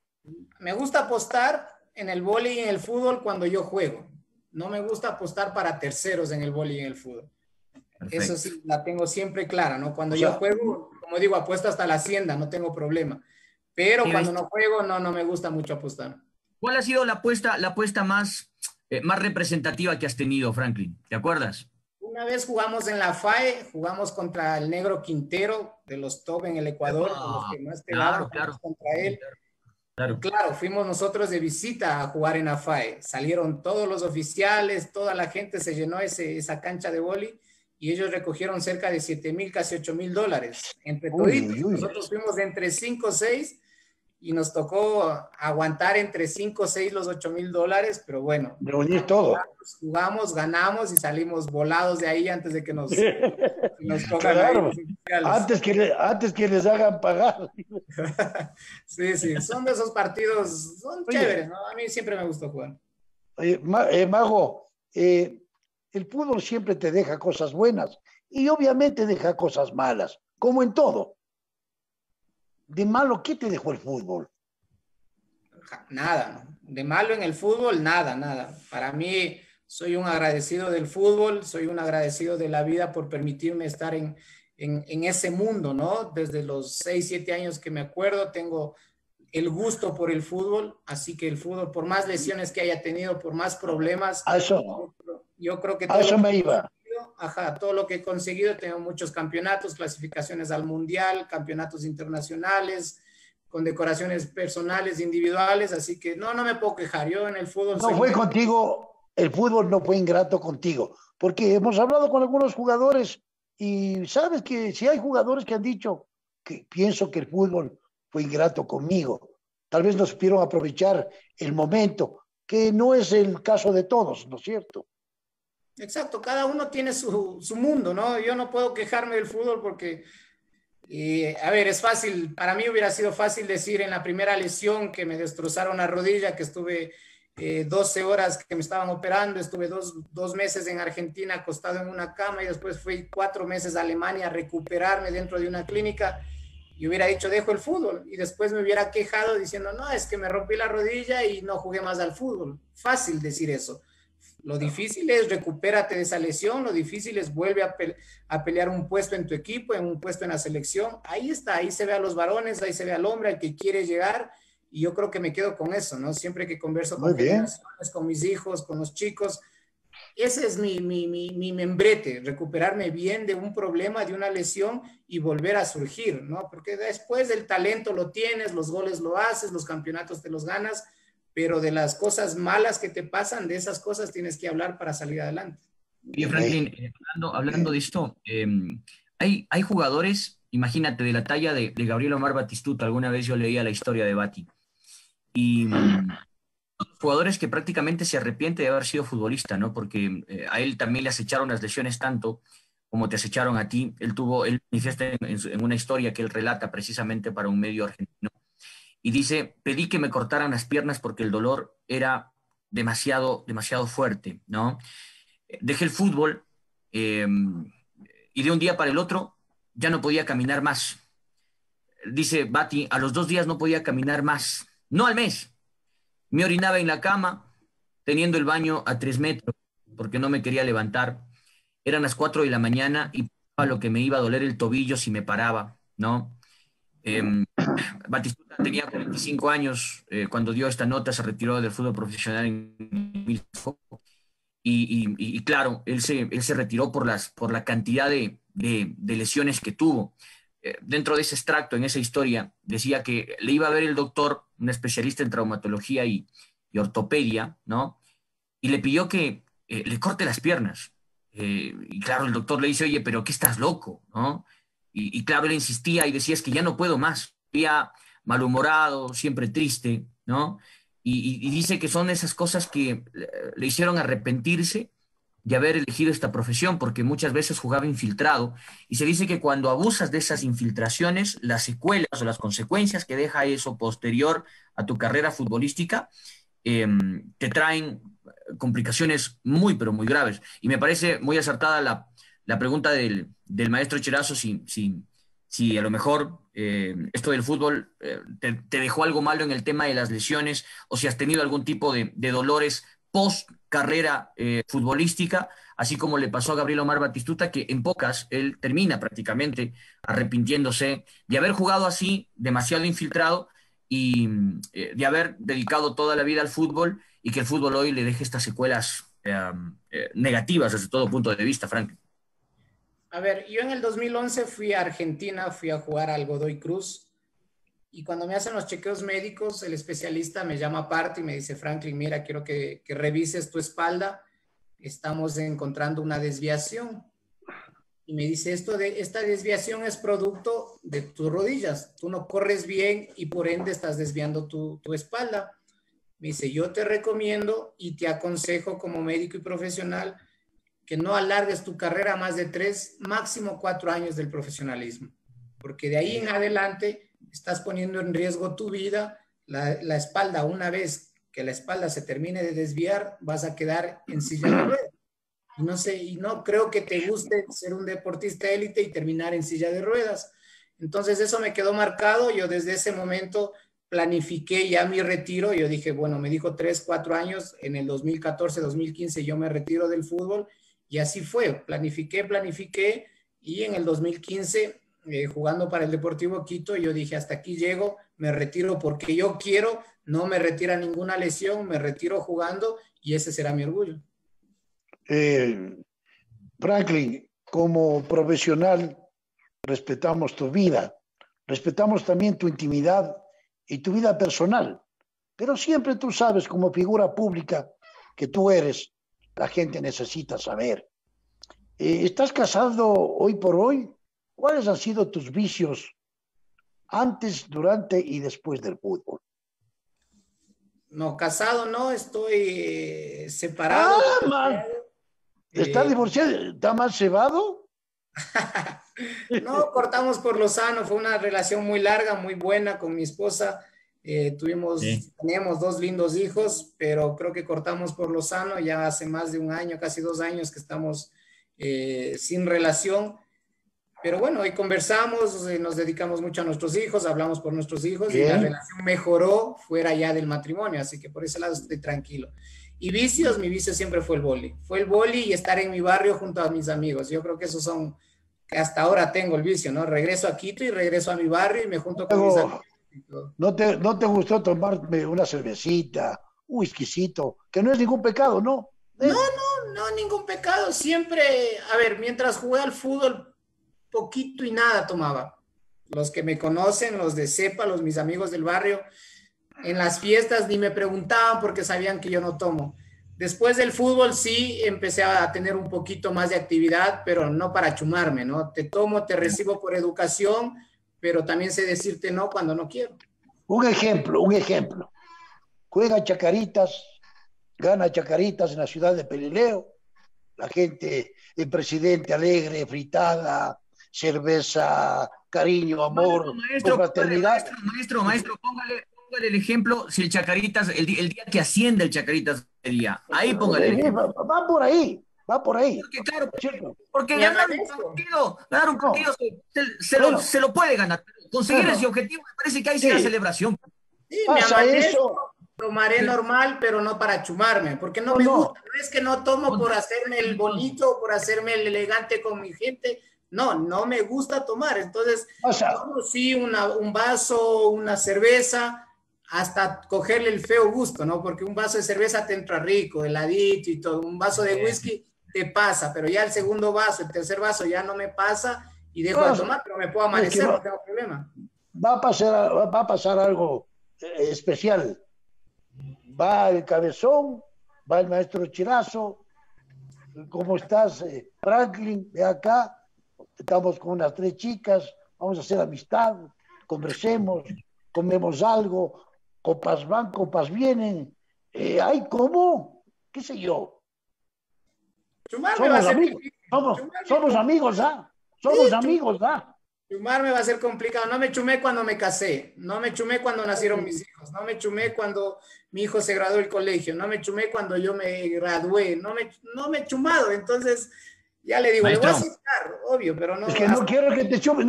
Me gusta apostar en el vóley y en el fútbol cuando yo juego. No me gusta apostar para terceros en el vóley y en el fútbol. Perfecto. Eso sí, la tengo siempre clara, ¿no? Cuando yo juego, como digo, apuesto hasta la hacienda, no tengo problema. Pero cuando no juego, no me gusta mucho apostar. ¿Cuál ha sido la apuesta más representativa que has tenido, Franklin? ¿Te acuerdas? Una vez jugamos en la FAE, jugamos contra el Negro Quintero de los top en el Ecuador, los que más pegaban contra él. Claro, fuimos nosotros de visita a jugar en la FAE. Salieron todos los oficiales, toda la gente, se llenó esa cancha de vóley y ellos recogieron cerca de 7,000, casi $8,000. Entre toditos, nosotros fuimos de entre 5 o 6 y nos tocó aguantar entre 5 o 6 los $8,000, pero bueno. Reunir todo. Jugamos, ganamos y salimos volados de ahí antes de que nos tocan. Claro, antes que les hagan pagar. Sí, son de esos partidos, son chéveres, ¿no? A mí siempre me gustó jugar. Mago, el fútbol siempre te deja cosas buenas y obviamente deja cosas malas, como en todo. ¿De malo qué te dejó el fútbol? Nada, ¿no? De malo en el fútbol, nada. Para mí, soy un agradecido del fútbol, soy un agradecido de la vida por permitirme estar en ese mundo, ¿no? Desde los 6, 7 años que me acuerdo, tengo el gusto por el fútbol, así que el fútbol, por más lesiones que haya tenido, por más problemas, yo creo que... A eso me iba. Todo lo que he conseguido, tengo muchos campeonatos, clasificaciones al mundial, campeonatos internacionales, con decoraciones personales, individuales, así que no me puedo quejar. Yo en el fútbol... No fue contigo, el fútbol no fue ingrato contigo, porque hemos hablado con algunos jugadores y sabes que si hay jugadores que han dicho, que pienso que el fútbol fue ingrato conmigo. Tal vez no supieron aprovechar el momento, que no es el caso de todos, ¿no es cierto? Exacto, cada uno tiene su mundo, ¿no? Yo no puedo quejarme del fútbol porque, a ver, es fácil, para mí hubiera sido fácil decir en la primera lesión que me destrozaron la rodilla, que estuve 12 horas que me estaban operando, estuve dos meses en Argentina acostado en una cama y después fui 4 meses a Alemania a recuperarme dentro de una clínica y hubiera dicho dejo el fútbol y después me hubiera quejado diciendo no, es que me rompí la rodilla y no jugué más al fútbol. Fácil decir eso. Lo difícil es recupérate de esa lesión, lo difícil es vuelve a pelear un puesto en tu equipo, en un puesto en la selección. Ahí está, ahí se ve a los varones, ahí se ve al hombre, al que quiere llegar, y yo creo que me quedo con eso, ¿no? Siempre que converso con generaciones, con mis hijos, con los chicos, ese es mi membrete, recuperarme bien de un problema, de una lesión y volver a surgir, ¿no? Porque después el talento lo tienes, los goles lo haces, los campeonatos te los ganas, pero de las cosas malas que te pasan, de esas cosas tienes que hablar para salir adelante. Y Franklin, hablando de esto, hay jugadores, imagínate, de la talla de Gabriel Omar Batistuta, alguna vez yo leía la historia de Bati, y jugadores que prácticamente se arrepiente de haber sido futbolista, ¿no? Porque a él también le acecharon las lesiones tanto como te acecharon a ti. Él manifiesta en una historia que él relata precisamente para un medio argentino, y dice, pedí que me cortaran las piernas porque el dolor era demasiado, demasiado fuerte, ¿no? Dejé el fútbol y de un día para el otro ya no podía caminar más. Dice Bati, a los 2 días no podía caminar más, no al mes. Me orinaba en la cama, teniendo el baño a 3 metros, porque no me quería levantar. Eran las 4 de la mañana y a lo que me iba a doler el tobillo si me paraba, ¿no? Batistuta tenía 45 años cuando dio esta nota, se retiró del fútbol profesional y claro, él se retiró por la cantidad de lesiones que tuvo. Dentro de ese extracto, en esa historia, decía que le iba a ver el doctor, un especialista en traumatología y ortopedia, ¿no? Y le pidió que le corte las piernas. Y claro, el doctor le dice, oye, pero ¿qué estás loco? ¿No? Y claro, él insistía y decía, es que ya no puedo más. Vivía malhumorado, siempre triste, ¿no? Y dice que son esas cosas que le hicieron arrepentirse de haber elegido esta profesión, porque muchas veces jugaba infiltrado, y se dice que cuando abusas de esas infiltraciones, las secuelas o las consecuencias que deja eso posterior a tu carrera futbolística, te traen complicaciones muy, pero muy graves. Y me parece muy acertada la pregunta del maestro Cherazo, si a lo mejor esto del fútbol te dejó algo malo en el tema de las lesiones, o si has tenido algún tipo de dolores post carrera futbolística, así como le pasó a Gabriel Omar Batistuta, que en pocas él termina prácticamente arrepintiéndose de haber jugado así, demasiado infiltrado, y de haber dedicado toda la vida al fútbol, y que el fútbol hoy le deje estas secuelas negativas desde todo punto de vista, Frank. A ver, yo en el 2011 fui a Argentina, fui a jugar al Godoy Cruz, y cuando me hacen los chequeos médicos, el especialista me llama aparte y me dice, Franklin, mira, quiero que revises tu espalda, estamos encontrando una desviación. Y me dice, esta desviación es producto de tus rodillas, tú no corres bien y por ende estás desviando tu espalda. Me dice, yo te recomiendo y te aconsejo como médico y profesional que no alargues tu carrera más de 3, máximo 4 años del profesionalismo, porque de ahí en adelante estás poniendo en riesgo tu vida, la espalda. Una vez que la espalda se termine de desviar, vas a quedar en silla de ruedas. Y no sé, y no creo que te guste ser un deportista élite y terminar en silla de ruedas. Entonces eso me quedó marcado. Yo desde ese momento planifiqué ya mi retiro. Yo dije, bueno, me dijo 3, 4 años, en el 2014, 2015 yo me retiro del fútbol, y así fue. Planifiqué, y en el 2015 jugando para el Deportivo Quito, yo dije, hasta aquí llego, me retiro porque yo quiero, no me retira ninguna lesión, me retiro jugando, y ese será mi orgullo. Franklin, como profesional, respetamos tu vida, respetamos también tu intimidad y tu vida personal, pero siempre tú sabes, como figura pública que tú eres, la gente necesita saber. ¿Estás casado hoy por hoy? ¿Cuáles han sido tus vicios antes, durante y después del fútbol? No, casado no, estoy separado. ¡Ah, man! ¿Está divorciado? ¿Está más cebado? No, cortamos por lo sano, fue una relación muy larga, muy buena con mi esposa. Teníamos 2 lindos hijos, pero creo que cortamos por lo sano, ya hace más de un año, casi 2 años que estamos sin relación. Pero bueno, hoy conversamos, nos dedicamos mucho a nuestros hijos, hablamos por nuestros hijos y la relación mejoró fuera ya del matrimonio, así que por ese lado estoy tranquilo. Y vicios, mi vicio siempre fue el vóley y estar en mi barrio junto a mis amigos. Yo creo que esos son, que hasta ahora tengo el vicio, ¿no? Regreso a Quito y regreso a mi barrio y me junto con mis amigos. ¿No te gustó tomarme una cervecita, un whiskycito, que no es ningún pecado, ¿no? No, ningún pecado. Siempre, a ver, mientras jugué al fútbol, poquito y nada tomaba. Los que me conocen, los de cepa, mis amigos del barrio, en las fiestas ni me preguntaban porque sabían que yo no tomo. Después del fútbol sí empecé a tener un poquito más de actividad, pero no para chumarme, ¿no? Te tomo, te recibo por educación, pero también sé decirte no cuando no quiero. Un ejemplo. Juega Chacaritas, gana Chacaritas en la ciudad de Pelileo. La gente, el presidente alegre, fritada, cerveza, cariño, amor, fraternidad. Maestro, póngale el ejemplo, si el Chacaritas, el día que asciende el Chacaritas, ahí póngale el ejemplo. Va por ahí. Porque claro, porque ganar un partido se lo puede ganar. Conseguir ese objetivo, me parece que ahí sí la celebración. Sí, me amanezco, tomaré normal, pero no para chumarme, porque no me gusta. No es que no tomo por hacerme el bonito, por hacerme el elegante con mi gente. No me gusta tomar. Entonces, tomo sí un vaso, una cerveza, hasta cogerle el feo gusto, ¿no? Porque un vaso de cerveza te entra rico, heladito y todo. Un vaso de whisky te pasa, pero ya el segundo vaso, el tercer vaso ya no me pasa y dejo de tomar, pero me puedo amanecer, no tengo problema. Va a pasar algo especial. Va el Cabezón, va el maestro Chirazo. ¿Cómo estás, Franklin? De acá. Estamos con unas 3 chicas. Vamos a hacer amistad. Conversemos, comemos algo. Copas van, copas vienen. ¿Ay, cómo? ¿Qué sé yo? Somos amigos. Somos amigos, ¿ah? Somos amigos, ¿ah? Chumarme va a ser complicado. No me chumé cuando me casé, no me chumé cuando nacieron mis hijos, no me chumé cuando mi hijo se graduó del colegio, no me chumé cuando yo me gradué, no me he chumado. Entonces, ya le digo, maestro, le voy a aceptar, obvio, pero no. Es que no quiero que te chumes,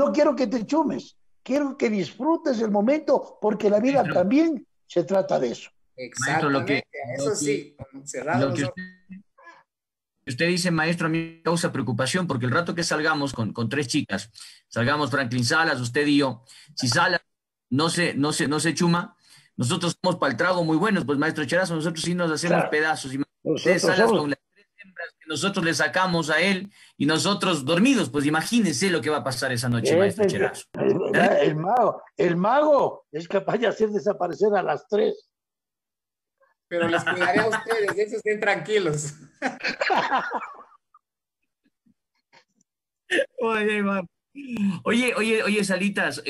quiero que disfrutes el momento, porque la vida también se trata de eso. Exactamente, maestro, eso sí, cerrado los ojos. Usted dice, maestro, a mí me causa preocupación porque el rato que salgamos con 3 chicas, salgamos Franklin Salas, usted y yo, si Salas no se chuma, nosotros somos para el trago muy buenos, pues maestro Cherazo, nosotros sí nos hacemos pedazos. Y usted Salas con las 3 hembras que nosotros le sacamos a él y nosotros dormidos, pues imagínense lo que va a pasar esa noche, maestro Cherazo. El mago es capaz de hacer desaparecer a las 3. Pero les cuidaré a ustedes, eso estén tranquilos. Oye, Salitas,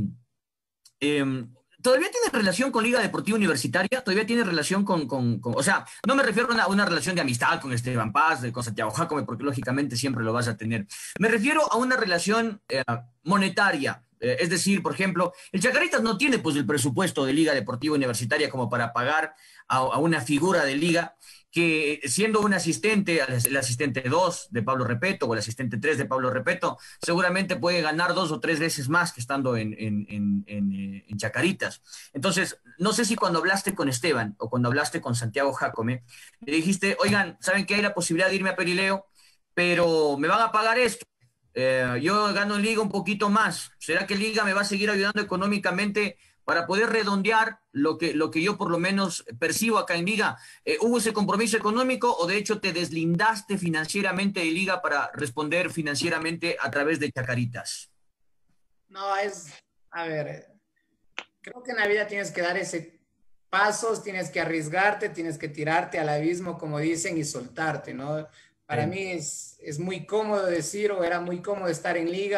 ¿todavía tiene relación con Liga Deportiva Universitaria? ¿Todavía tiene relación o sea, no me refiero a una relación de amistad con Esteban Paz, con Santiago Jacome, porque lógicamente siempre lo vas a tener. Me refiero a una relación monetaria. Es decir, por ejemplo, el Chacaritas no tiene pues el presupuesto de Liga Deportiva Universitaria como para pagar a una figura de liga que siendo un asistente, el asistente 2 de Pablo Repeto o el asistente 3 de Pablo Repeto, seguramente puede ganar 2 o 3 veces más que estando en Chacaritas. Entonces, no sé si cuando hablaste con Esteban o cuando hablaste con Santiago Jacome, le dijiste, oigan, ¿saben que hay la posibilidad de irme a Perileo? Pero me van a pagar esto. Yo gano en Liga un poquito más. ¿Será que Liga me va a seguir ayudando económicamente para poder redondear lo que yo por lo menos percibo acá en Liga? ¿Hubo ese compromiso económico o de hecho te deslindaste financieramente de Liga para responder financieramente a través de Chacaritas? No, a ver, creo que en la vida tienes que dar ese pasos, tienes que arriesgarte, tienes que tirarte al abismo, como dicen, y soltarte, ¿no? Para mí es muy cómodo decir, o era muy cómodo estar en Liga,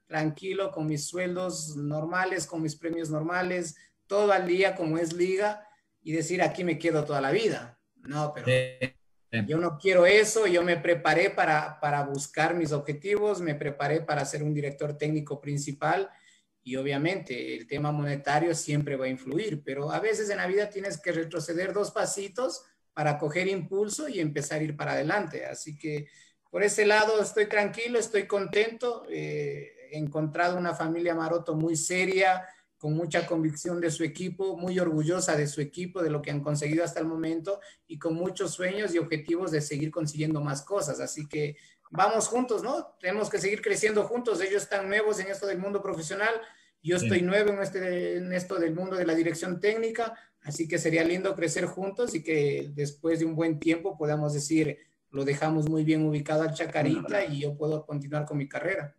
tranquilo, con mis sueldos normales, con mis premios normales, todo al día como es liga, y decir aquí me quedo toda la vida. No, pero yo no quiero eso. Yo me preparé para buscar mis objetivos, me preparé para ser un director técnico principal, y obviamente el tema monetario siempre va a influir, pero a veces en la vida tienes que retroceder 2 pasitos para coger impulso y empezar a ir para adelante. Así que por ese lado estoy tranquilo, estoy contento. He encontrado una familia Maroto muy seria, con mucha convicción de su equipo, muy orgullosa de su equipo, de lo que han conseguido hasta el momento, y con muchos sueños y objetivos de seguir consiguiendo más cosas. Así que vamos juntos, ¿no? Tenemos que seguir creciendo juntos. Ellos están nuevos en esto del mundo profesional, yo estoy nuevo en esto del mundo de la dirección técnica, así que sería lindo crecer juntos y que después de un buen tiempo podamos decir, lo dejamos muy bien ubicado al Chacarita y yo puedo continuar con mi carrera.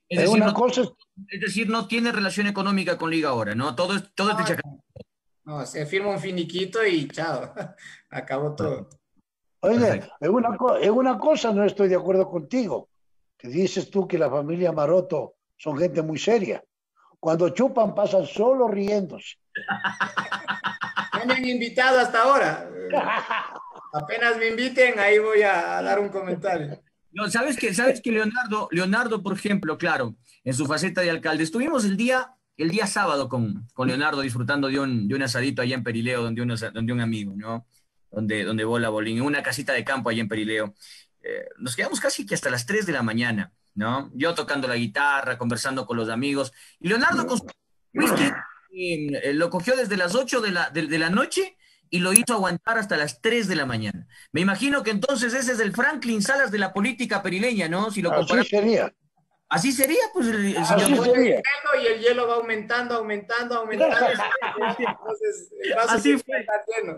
Es decir, no tiene relación económica con Liga ahora, ¿no? Todo es de Chacarita. No, se firma un finiquito y chao, acabó todo. Oye, en una cosa no estoy de acuerdo contigo, que dices tú que la familia Maroto son gente muy seria. Cuando chupan pasan solo riéndose. No me han invitado hasta ahora. Apenas me inviten, ahí voy a dar un comentario. No, ¿sabes que Leonardo, por ejemplo, claro, en su faceta de alcalde, estuvimos el día sábado con Leonardo disfrutando de un asadito allá en Perileo, donde un amigo, ¿no? Donde bola bolín, en una casita de campo allá en Perileo. Nos quedamos casi que hasta las 3 de la mañana, ¿no? Yo tocando la guitarra, conversando con los amigos, y Leonardo con su whisky lo cogió desde las 8 de la noche y lo hizo aguantar hasta las 3 de la mañana. Me imagino que entonces ese es el Franklin Salas de la política perileña, ¿no? Si lo comparamos. Así sería. Así sería, pues el Así señor. sería. Y el hielo va aumentando. Entonces, el vaso Así fue. está lleno.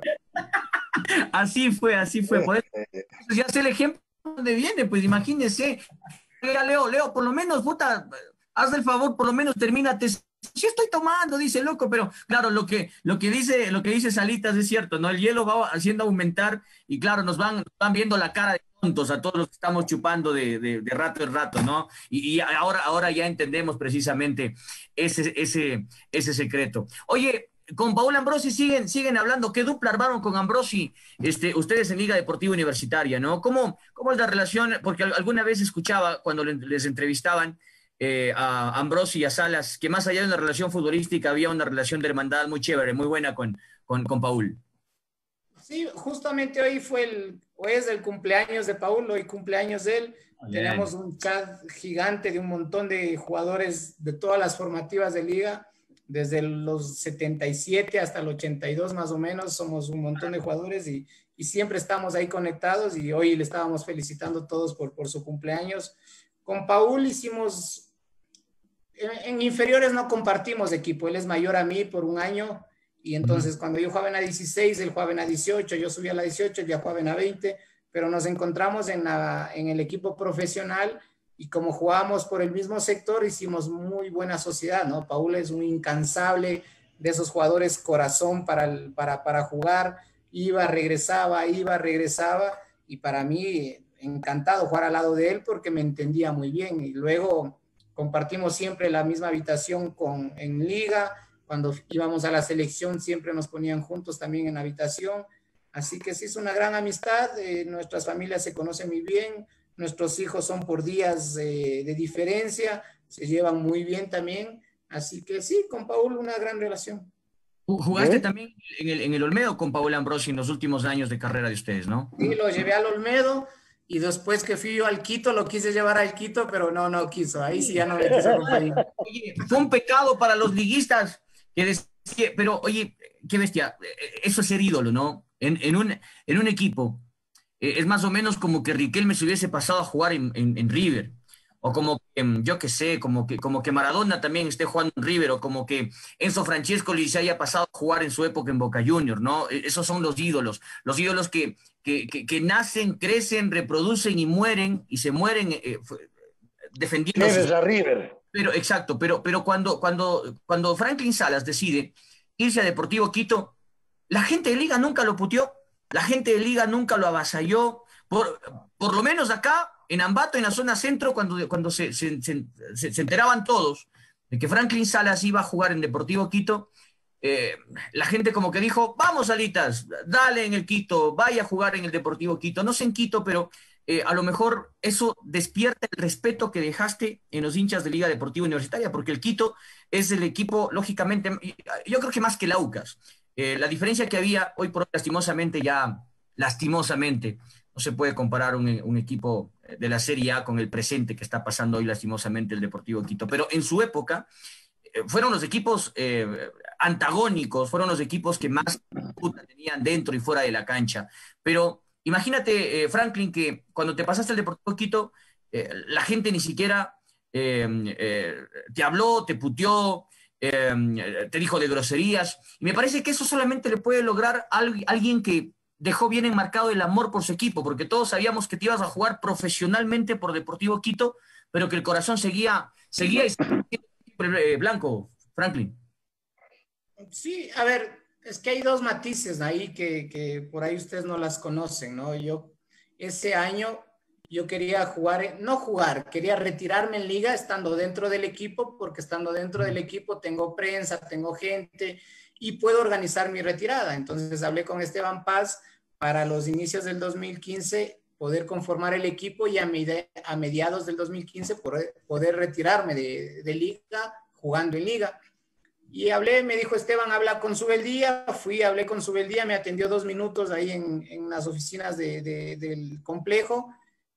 Así fue. Por eso, ya sé el ejemplo de dónde viene, pues imagínese. Mira, Leo, por lo menos, puta, haz el favor, por lo menos termínate. Sí estoy tomando, dice loco, pero claro, lo que dice Salitas es cierto, ¿no? El hielo va haciendo aumentar y claro, nos van viendo la cara de tontos a todos los que estamos chupando de rato en rato, ¿no? Y ahora ya entendemos precisamente ese secreto. Oye, con Paul Ambrosi siguen hablando. ¿Qué dupla armaron con Ambrosi ustedes en Liga Deportiva Universitaria, ¿no? ¿Cómo es la relación? Porque alguna vez escuchaba cuando les entrevistaban a Ambrosi y a Salas, que más allá de una relación futbolística había una relación de hermandad muy chévere, muy buena con Paul. Sí, justamente hoy es el cumpleaños de Paul, hoy cumpleaños de él. Tenemos un chat gigante de un montón de jugadores de todas las formativas de liga, desde los 77 hasta el 82 más o menos, somos un montón de jugadores y siempre estamos ahí conectados, y hoy le estábamos felicitando todos por su cumpleaños. Con Paul hicimos... En inferiores no compartimos equipo, él es mayor a mí por un año, y entonces cuando yo jugaba en la 16, él jugaba en la 18, yo subí a la 18, él ya jugaba en la 20, pero nos encontramos en el equipo profesional, y como jugábamos por el mismo sector, hicimos muy buena sociedad, ¿no? Paul es un incansable de esos jugadores corazón para jugar, regresaba, y para mí encantado jugar al lado de él porque me entendía muy bien, y luego compartimos siempre la misma habitación en liga, cuando íbamos a la selección siempre nos ponían juntos también en la habitación, así que sí es una gran amistad, nuestras familias se conocen muy bien, nuestros hijos son por días de diferencia, se llevan muy bien también, así que sí, con Paul una gran relación. ¿Jugaste también en el Olmedo con Paul Ambrosi en los últimos años de carrera de ustedes, no? Sí, lo llevé al Olmedo, y después que fui yo al Quito, lo quise llevar al Quito, pero no quiso. Ahí sí ya no me quiso acompañar. Oye, fue un pecado para los liguistas pero oye, qué bestia, eso es ser ídolo, ¿no? En un equipo, es más o menos como que Riquelme se hubiese pasado a jugar en River, o como que, yo qué sé, como que Maradona también esté jugando en River, o como que Enzo Francescoli se haya pasado a jugar en su época en Boca Juniors, ¿no? Esos son los ídolos que nacen, crecen, reproducen y mueren, y se mueren defendiendo. A River. Pero, exacto, pero cuando Franklin Salas decide irse a Deportivo Quito, la gente de Liga nunca lo puteó, la gente de Liga nunca lo avasalló, por lo menos acá en Ambato, en la zona centro, cuando se enteraban todos de que Franklin Salas iba a jugar en Deportivo Quito, la gente como que dijo, vamos Alitas, dale en el Quito, vaya a jugar en el Deportivo Quito, no sé en Quito, pero a lo mejor eso despierta el respeto que dejaste en los hinchas de Liga Deportiva Universitaria, porque el Quito es el equipo, lógicamente, yo creo que más que el Aucas. La diferencia que había hoy por hoy, lastimosamente, no se puede comparar un equipo de la Serie A con el presente que está pasando hoy lastimosamente el Deportivo Quito, pero en su época fueron los equipos antagónicos, fueron los equipos que más disputa tenían dentro y fuera de la cancha. Pero imagínate, Franklin, que cuando te pasaste al Deportivo Quito, la gente ni siquiera te habló, te puteó, te dijo de groserías. Y me parece que eso solamente le puede lograr a alguien que dejó bien enmarcado el amor por su equipo, porque todos sabíamos que te ibas a jugar profesionalmente por Deportivo Quito, pero que el corazón seguía y blanco, Franklin. Sí, a ver, es que hay dos matices ahí que por ahí ustedes no las conocen, ¿no? Yo ese año yo quería jugar, no jugar, quería retirarme en liga estando dentro del equipo, porque estando dentro del equipo tengo prensa, tengo gente y puedo organizar mi retirada. Entonces hablé con Esteban Paz para los inicios del 2015 poder conformar el equipo y a mediados del 2015 poder retirarme de liga jugando en liga. Y hablé, me dijo Esteban, habla con Subeldía, hablé con Subeldía, me atendió 2 minutos ahí en las oficinas del complejo.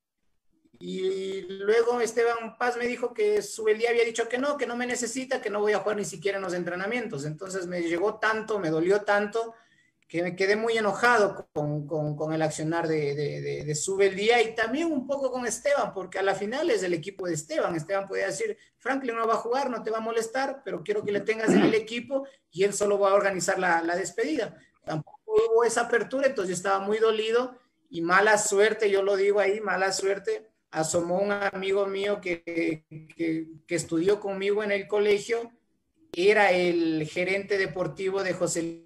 Y luego Esteban Paz me dijo que Subeldía había dicho que no me necesita, que no voy a jugar ni siquiera en los entrenamientos. Entonces me llegó tanto, me dolió tanto, que me quedé muy enojado con el accionar de Subeldía y también un poco con Esteban, porque a la final es el equipo de Esteban. Esteban podía decir, Franklin no va a jugar, no te va a molestar, pero quiero que le tengas en el equipo y él solo va a organizar la despedida. Tampoco hubo esa apertura, entonces yo estaba muy dolido y mala suerte, yo lo digo ahí, mala suerte. Asomó un amigo mío que estudió conmigo en el colegio, era el gerente deportivo de José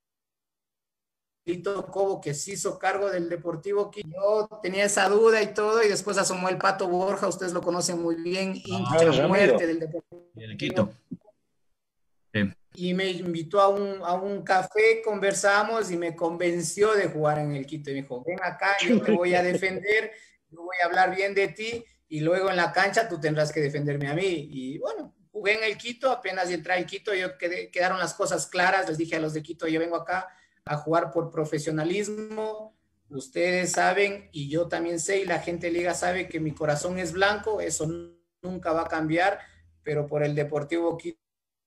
Cobo, que se hizo cargo del Deportivo. Yo tenía esa duda y todo, y después asomó el Pato Borja, ustedes lo conocen muy bien, hincha muerte del Deportivo. El Quito. Sí. Y me invitó a un café, conversamos y me convenció de jugar en el Quito. Y me dijo, ven acá, yo te voy a defender, yo voy a hablar bien de ti, y luego en la cancha tú tendrás que defenderme a mí. Y bueno, jugué en el Quito, apenas entré al Quito, quedaron las cosas claras, les dije a los de Quito, yo vengo acá a jugar por profesionalismo, ustedes saben y yo también sé y la gente de Liga sabe que mi corazón es blanco, eso nunca va a cambiar, pero por el Deportivo Quito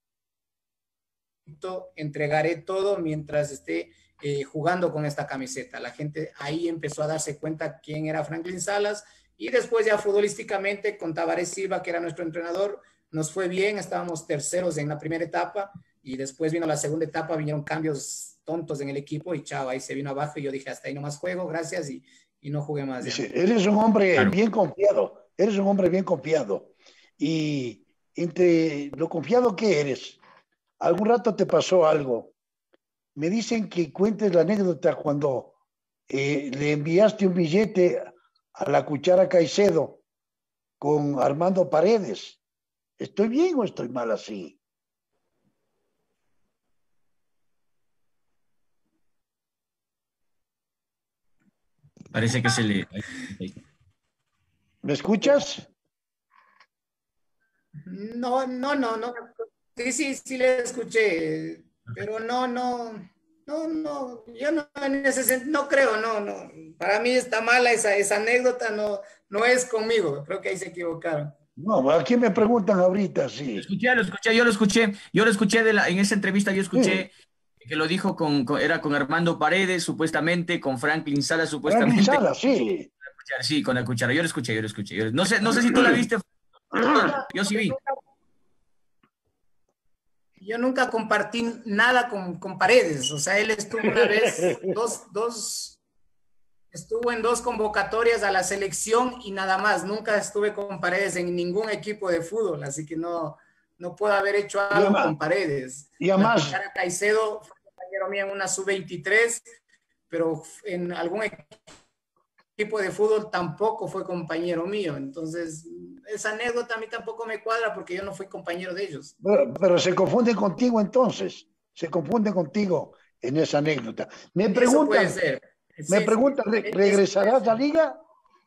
entregaré todo mientras esté jugando con esta camiseta. La gente ahí empezó a darse cuenta quién era Franklin Salas y después ya futbolísticamente con Tavares Silva, que era nuestro entrenador, nos fue bien, estábamos terceros en la primera etapa y después vino la segunda etapa, vinieron cambios tontos en el equipo y chao, ahí se vino abajo y yo dije hasta ahí no más juego, gracias y no jugué más. Sí, eres un hombre bien confiado, eres un hombre bien confiado y entre lo confiado que eres, algún rato te pasó algo. Me dicen que cuentes la anécdota cuando le enviaste un billete a la Cuchara Caicedo con Armando Paredes. ¿Estoy bien o estoy mal así? Parece que se le... ¿Me escuchas? No. Sí le escuché, pero no, yo no en ese sentido, no creo, no. Para mí está mala esa anécdota, no es conmigo, creo que ahí se equivocaron. No, ¿a quién me preguntan ahorita? Sí. Yo lo escuché en esa entrevista, yo escuché que lo dijo era con Armando Paredes, supuestamente, con Franklin Salas, supuestamente. Franklin Salas, sí. Sí, con la cuchara, yo lo escuché. No sé si tú la viste, yo sí vi. Yo nunca compartí nada con Paredes, o sea, él estuvo una vez, estuvo en 2 convocatorias a la selección y nada más, nunca estuve con Paredes en ningún equipo de fútbol, así que no puedo haber hecho algo con Paredes. Y además, Caicedo fue compañero mío en una sub-23, pero en algún equipo equipo de fútbol tampoco fue compañero mío. Entonces, esa anécdota a mí tampoco me cuadra porque yo no fui compañero de ellos. Pero se confunden contigo entonces, se confunden contigo en esa anécdota. Eso puede ser. Me preguntan, ¿regresarás a la liga?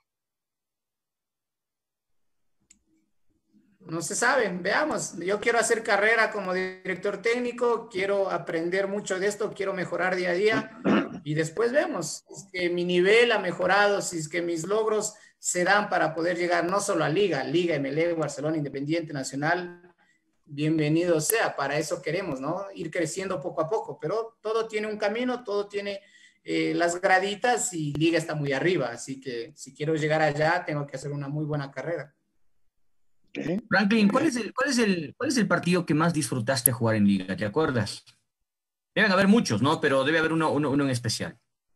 No se sabe, veamos. Yo quiero hacer carrera como director técnico, quiero aprender mucho de esto, quiero mejorar día a día y después vemos si es que mi nivel ha mejorado, si es que mis logros se dan para poder llegar no solo a Liga, MLE, Barcelona, Independiente, Nacional, bienvenido sea, para eso queremos, ¿no? Ir creciendo poco a poco, pero todo tiene un camino, todo tiene las graditas y Liga está muy arriba, así que si quiero llegar allá tengo que hacer una muy buena carrera. Franklin, ¿cuál es el partido que más disfrutaste jugar en Liga? ¿Te acuerdas? Deben haber muchos, ¿no? Pero debe haber uno en especial.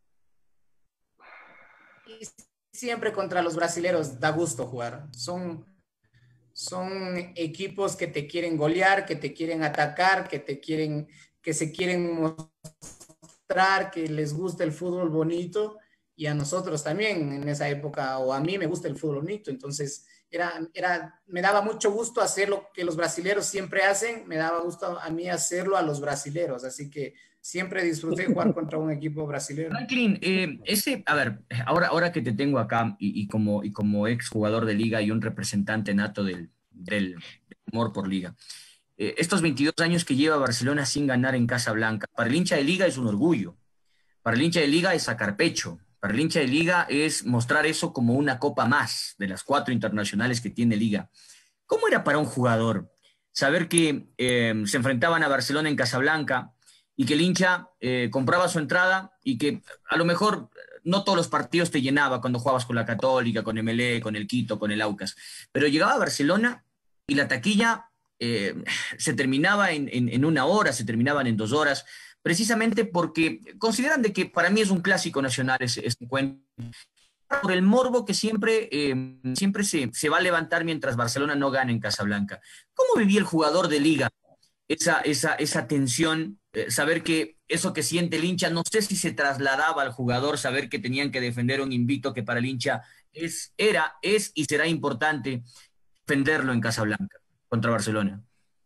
Y siempre contra los brasileros da gusto jugar. Son equipos que te quieren golear, que te quieren atacar, que se quieren mostrar, que les gusta el fútbol bonito, y a nosotros también en esa época, o a mí me gusta el fútbol bonito, entonces me daba mucho gusto hacer lo que los brasileros siempre hacen, me daba gusto a mí hacerlo a los brasileros, así que siempre disfruté jugar contra un equipo brasileño. Franklin, a ver, ahora que te tengo acá y como ex jugador de Liga y un representante nato del amor por Liga, estos 22 años que lleva Barcelona sin ganar en Casablanca, para el hincha de Liga es un orgullo, para el hincha de Liga es sacar pecho, para el hincha de Liga es mostrar eso como una copa más de las 4 internacionales que tiene Liga. ¿Cómo era para un jugador saber que se enfrentaban a Barcelona en Casablanca y que el hincha compraba su entrada y que a lo mejor no todos los partidos te llenaba cuando jugabas con la Católica, con MLE, con el Quito, con el Aucas, pero llegaba a Barcelona y la taquilla se terminaba en 1 hora, se terminaban en 2 horas, precisamente porque consideran de que para mí es un clásico nacional ese encuentro, por el morbo que siempre se va a levantar mientras Barcelona no gane en Casablanca. ¿Cómo vivía el jugador de Liga esa tensión, saber que eso que siente el hincha, no sé si se trasladaba al jugador, saber que tenían que defender un invicto que para el hincha es y será importante defenderlo en Casablanca contra Barcelona?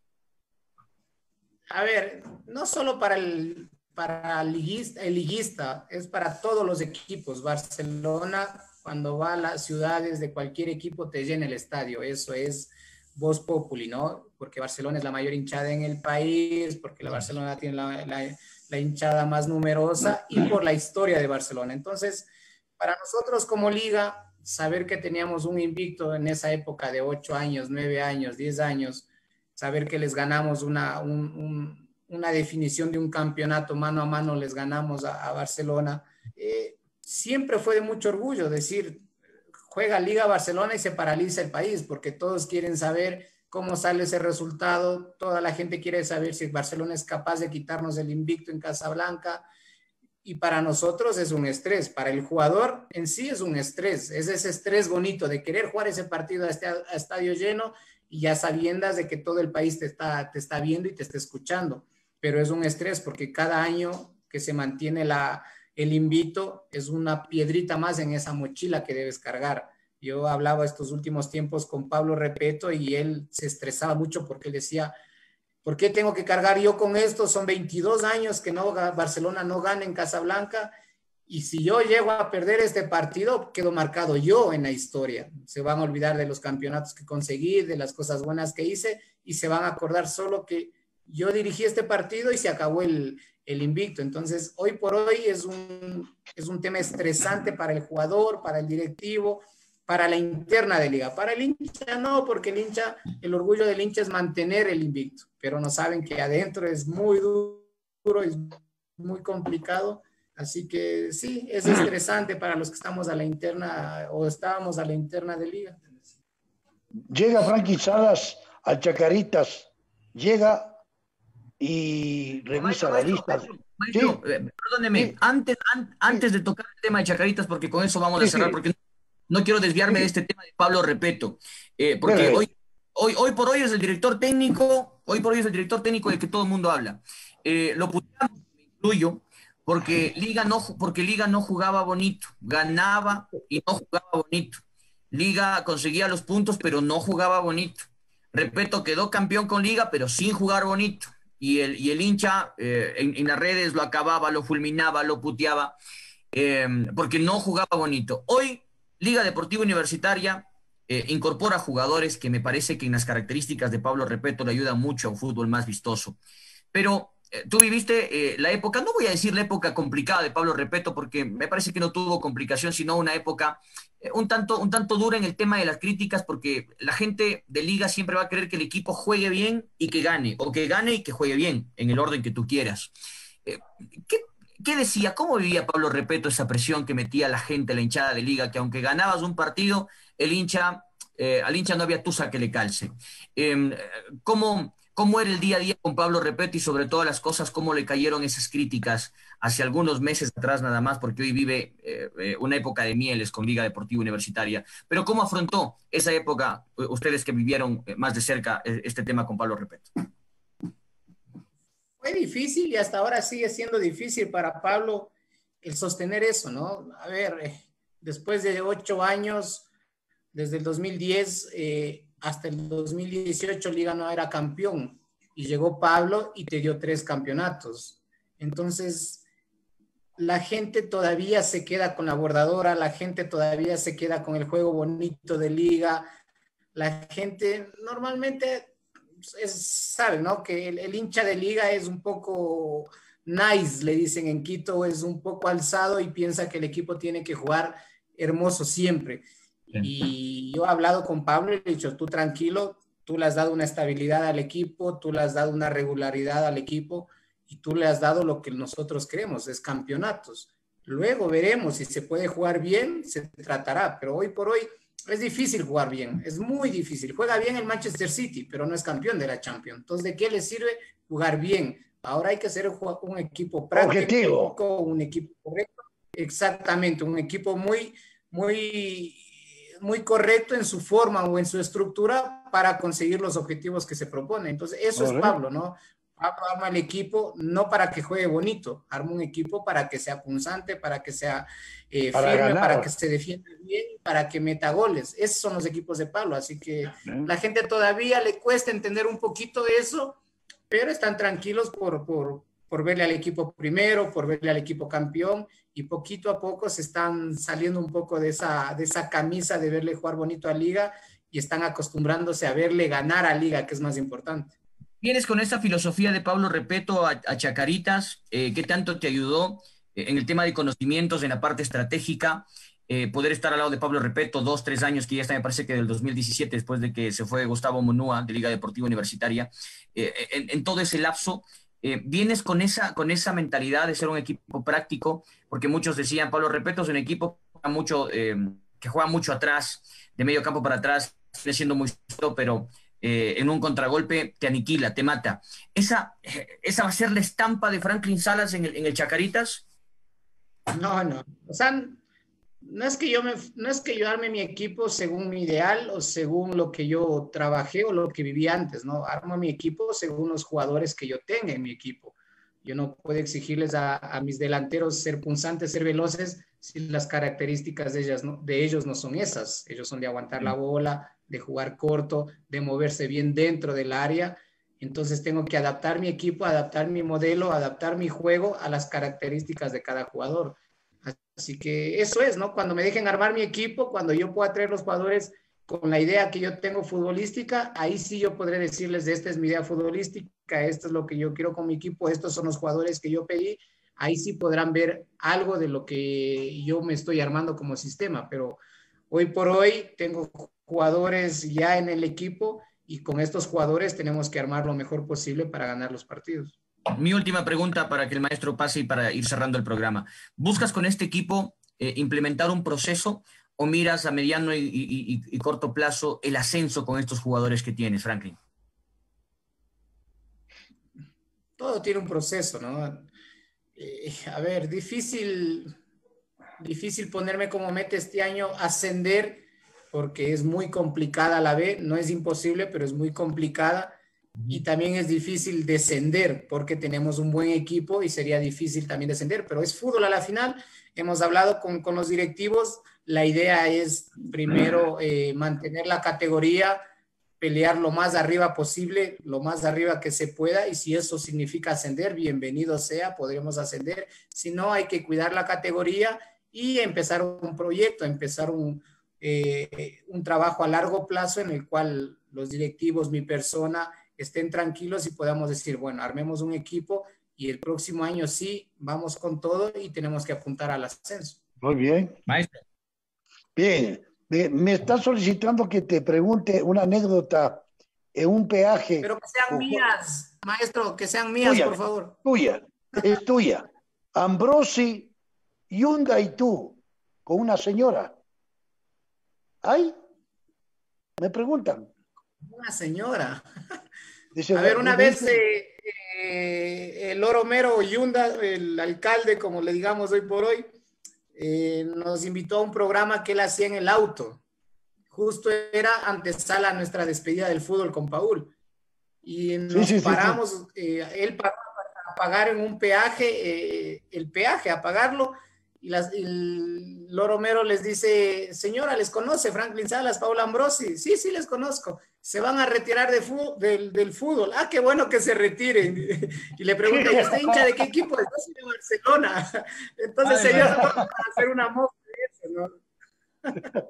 A ver, no solo para el liguista, es para todos los equipos. Barcelona, cuando va a las ciudades de cualquier equipo, te llena el estadio. Eso es voz populi, ¿no? Porque Barcelona es la mayor hinchada en el país, porque la Barcelona tiene la hinchada más numerosa y por la historia de Barcelona. Entonces, para nosotros como liga, saber que teníamos un invicto en esa época de 8 años, 9 años, 10 años, saber que les ganamos una definición de un campeonato mano a mano, les ganamos a Barcelona, siempre fue de mucho orgullo decir, juega Liga Barcelona y se paraliza el país, porque todos quieren saber cómo sale ese resultado, toda la gente quiere saber si Barcelona es capaz de quitarnos el invicto en Casablanca, y para nosotros es un estrés, para el jugador en sí es un estrés, es ese estrés bonito de querer jugar ese partido a estadio lleno y ya sabiendas de que todo el país te está viendo y te está escuchando, pero es un estrés porque cada año que se mantiene el invicto es una piedrita más en esa mochila que debes cargar. Yo hablaba estos últimos tiempos con Pablo Repeto y él se estresaba mucho porque él decía, ¿por qué tengo que cargar yo con esto? Son 22 años que Barcelona no gana en Casablanca y si yo llego a perder este partido, quedo marcado yo en la historia. Se van a olvidar de los campeonatos que conseguí, de las cosas buenas que hice y se van a acordar solo que yo dirigí este partido y se acabó el invicto. Entonces, hoy por hoy es un tema estresante para el jugador, para el directivo, para la interna de liga. Para el hincha no, porque el orgullo del hincha es mantener el invicto, pero no saben que adentro es muy duro, es muy complicado. Así que sí, es estresante para los que estamos a la interna o estábamos a la interna de liga. Llega Frankie Salas al Chacaritas, llega y revisa la lista. Maestro, perdóneme, Sí. antes de tocar el tema de Chacaritas, porque con eso vamos a cerrar, porque no quiero desviarme de este tema de Pablo Repeto, porque hoy por hoy es el director técnico, del que todo el mundo habla. Lo puteamos, me incluyo, porque Liga no jugaba bonito, ganaba y no jugaba bonito. Liga conseguía los puntos, pero no jugaba bonito. Repito, quedó campeón con Liga, pero sin jugar bonito. Y el hincha en las redes lo acababa, lo fulminaba, lo puteaba, porque no jugaba bonito. Hoy, Liga Deportiva Universitaria incorpora jugadores que me parece que en las características de Pablo Repeto le ayudan mucho a un fútbol más vistoso. Pero tú viviste la época, no voy a decir la época complicada de Pablo Repeto, porque me parece que no tuvo complicación, sino una época un tanto dura en el tema de las críticas, porque la gente de Liga siempre va a querer que el equipo juegue bien y que gane, o que gane y que juegue bien, en el orden que tú quieras. Eh, ¿qué, ¿Qué decía? ¿Cómo vivía Pablo Repeto esa presión que metía la gente, la hinchada de Liga, que aunque ganabas un partido, al hincha no había tusa que le calce? Eh, ¿Cómo era el día a día con Pablo Repeto y sobre todas las cosas, cómo le cayeron esas críticas hace algunos meses atrás nada más, porque hoy vive una época de mieles con Liga Deportiva Universitaria? Pero ¿cómo afrontó esa época ustedes que vivieron más de cerca este tema con Pablo Repeto? Fue difícil y hasta ahora sigue siendo difícil para Pablo el sostener eso, ¿no? A ver, después de 8 años, desde el 2010 hasta el 2018, Liga no era campeón y llegó Pablo y te dio 3 campeonatos. Entonces, la gente todavía se queda con la bordadora, la gente todavía se queda con el juego bonito de Liga. La gente normalmente sabe, ¿no? Que el hincha de Liga es un poco nice, le dicen en Quito, es un poco alzado y piensa que el equipo tiene que jugar hermoso siempre. Sí. Y yo he hablado con Pablo y le he dicho, tú tranquilo, tú le has dado una estabilidad al equipo, tú le has dado una regularidad al equipo y tú le has dado lo que nosotros queremos, es campeonatos. Luego veremos si se puede jugar bien, se tratará, pero hoy por hoy es difícil jugar bien, es muy difícil. Juega bien el Manchester City, pero no es campeón de la Champions. Entonces, ¿de qué le sirve jugar bien? Ahora hay que ser un equipo práctico, objetivo, un equipo correcto. Exactamente, un equipo muy correcto en su forma o en su estructura para conseguir los objetivos que se propone. Entonces, eso es Pablo, ¿no? Pablo arma el equipo no para que juegue bonito, arma un equipo para que sea punzante, para que sea firme, para que se defienda bien, para que meta goles. Esos son los equipos de Pablo, así que la gente todavía le cuesta entender un poquito de eso, pero están tranquilos por verle al equipo primero, por verle al equipo campeón, y poquito a poco se están saliendo un poco de esa camisa de verle jugar bonito a Liga y están acostumbrándose a verle ganar a Liga, que es más importante. ¿Vienes con esa filosofía de Pablo Repeto a Chacaritas? ¿Qué tanto te ayudó en el tema de conocimientos, en la parte estratégica? Poder estar al lado de Pablo Repeto 2, 3 años, que ya está, me parece que del 2017, después de que se fue Gustavo Munúa de Liga Deportiva Universitaria, en todo ese lapso, ¿vienes con esa mentalidad de ser un equipo práctico? Porque muchos decían, Pablo Repeto es un equipo que juega mucho atrás, de medio campo para atrás, sigue siendo muy solo, pero en un contragolpe te aniquila, te mata. ¿Esa va a ser la estampa de Franklin Salas en el Chacaritas? No. O sea, no es que yo arme mi equipo según mi ideal o según lo que yo trabajé o lo que viví antes, ¿no? Armo mi equipo según los jugadores que yo tenga en mi equipo. Yo no puedo exigirles a mis delanteros ser punzantes, ser veloces, si las características de ellos no son esas. Ellos son de aguantar la bola, de jugar corto, de moverse bien dentro del área. Entonces tengo que adaptar mi equipo, adaptar mi modelo, adaptar mi juego a las características de cada jugador. Así que eso es, ¿no? Cuando me dejen armar mi equipo, cuando yo pueda traer los jugadores con la idea que yo tengo futbolística, ahí sí yo podré decirles, esta es mi idea futbolística, esto es lo que yo quiero con mi equipo, estos son los jugadores que yo pedí. Ahí sí podrán ver algo de lo que yo me estoy armando como sistema, pero hoy por hoy tengo jugadores ya en el equipo y con estos jugadores tenemos que armar lo mejor posible para ganar los partidos. Mi última pregunta para que el maestro pase y para ir cerrando el programa. ¿Buscas con este equipo implementar un proceso o miras a mediano y corto plazo el ascenso con estos jugadores que tienes, Franklin? Todo tiene un proceso, ¿no? A ver, difícil ponerme como meta este año ascender porque es muy complicada la B, no es imposible, pero es muy complicada y también es difícil descender porque tenemos un buen equipo y sería difícil también descender, pero es fútbol a la final. Hemos hablado con los directivos, la idea es primero mantener la categoría, pelear lo más arriba posible, lo más arriba que se pueda, y si eso significa ascender, bienvenido sea, podremos ascender. Si no, hay que cuidar la categoría y empezar un proyecto, empezar un trabajo a largo plazo en el cual los directivos, mi persona, estén tranquilos y podamos decir, bueno, armemos un equipo y el próximo año sí, vamos con todo y tenemos que apuntar al ascenso. Muy bien. Maestro. Bien. Me está solicitando que te pregunte una anécdota en un peaje. Pero que sean mías, maestro, que sean mías, tuya, por favor. Tuya, es tuya. Ambrosi, Yunda y tú, con una señora. ¿Ay? Me preguntan. Una señora. Dice, a ver, una vez el Loro Mero Yunda, el alcalde, como le digamos hoy por hoy, nos invitó a un programa que él hacía en el auto. Justo era antesala a nuestra despedida del fútbol con Paul. Y nos paramos, él pagó a pagar en un peaje, el peaje, a pagarlo, y el Loro Mero les dice, señora, ¿les conoce Franklin Salas, Paul Ambrosi? Sí, sí, les conozco. Se van a retirar del fútbol. Ah, qué bueno que se retiren. Y le pregunta, ¿y usted hincha de qué equipo? Yo soy de Barcelona. Entonces sería para hacer una mofa de eso, ¿no?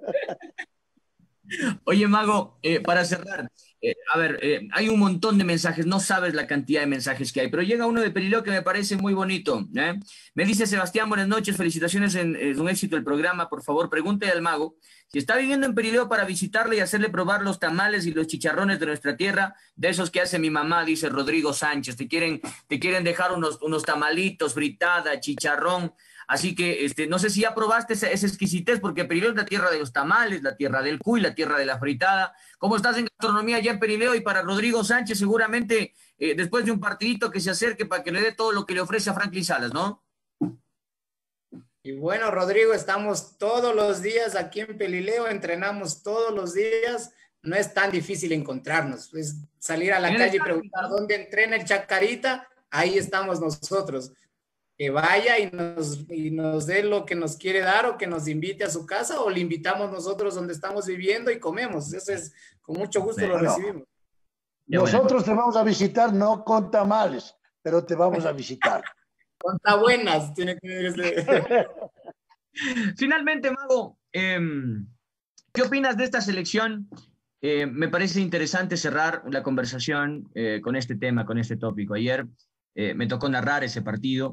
Oye, Mago, para cerrar, hay un montón de mensajes, no sabes la cantidad de mensajes que hay, pero llega uno de Perileo que me parece muy bonito. Me dice Sebastián, buenas noches, felicitaciones, es un éxito el programa, por favor, pregúntale al Mago si está viviendo en Perileo para visitarle y hacerle probar los tamales y los chicharrones de nuestra tierra, de esos que hace mi mamá, dice Rodrigo Sánchez, te quieren dejar unos tamalitos, fritada, chicharrón. Así que no sé si ya probaste esa exquisitez, porque Perileo es la tierra de los tamales, la tierra del cuy, la tierra de la fritada. ¿Cómo estás en gastronomía allá en Perileo? Y para Rodrigo Sánchez, seguramente después de un partidito que se acerque para que le dé todo lo que le ofrece a Franklin Salas, ¿no? Y bueno, Rodrigo, estamos todos los días aquí en Pelileo, entrenamos todos los días. No es tan difícil encontrarnos. Es salir a la calle y preguntar dónde entrena el Chacarita, ahí estamos nosotros. Que vaya y nos dé lo que nos quiere dar, o que nos invite a su casa, o le invitamos nosotros donde estamos viviendo y comemos. Eso es, con mucho gusto lo recibimos. Nosotros te vamos a visitar, no con tamales, pero te vamos a visitar. Con tabuenas, tiene que ver. Finalmente, Mago, ¿qué opinas de esta selección? Me parece interesante cerrar la conversación con este tema, con este tópico. Ayer me tocó narrar ese partido.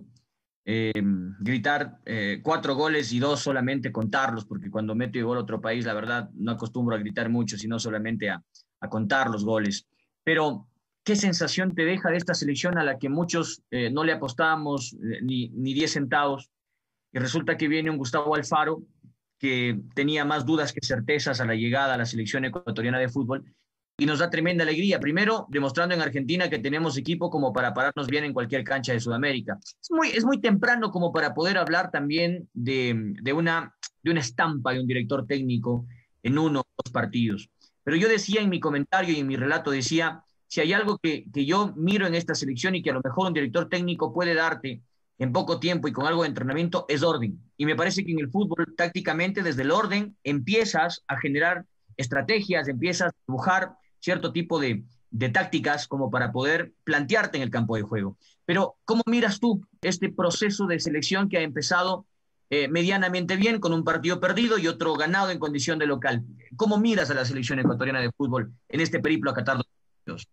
Gritar 4 goles y 2 solamente contarlos, porque cuando meto gol a otro país, la verdad, no acostumbro a gritar mucho, sino solamente a contar los goles. Pero, ¿qué sensación te deja de esta selección a la que muchos no le apostamos ni 10 centavos? Y resulta que viene un Gustavo Alfaro, que tenía más dudas que certezas a la llegada a la selección ecuatoriana de fútbol, y nos da tremenda alegría. Primero, demostrando en Argentina que tenemos equipo como para pararnos bien en cualquier cancha de Sudamérica. Es muy temprano como para poder hablar también de una estampa de un director técnico en 1 o 2 partidos. Pero yo decía en mi comentario y en mi relato, decía, si hay algo que yo miro en esta selección y que a lo mejor un director técnico puede darte en poco tiempo y con algo de entrenamiento, es orden. Y me parece que en el fútbol, tácticamente, desde el orden, empiezas a generar estrategias, empiezas a dibujar cierto tipo de tácticas como para poder plantearte en el campo de juego. Pero, ¿cómo miras tú este proceso de selección que ha empezado medianamente bien, con un partido perdido y otro ganado en condición de local? ¿Cómo miras a la selección ecuatoriana de fútbol en este periplo a Qatar 2022?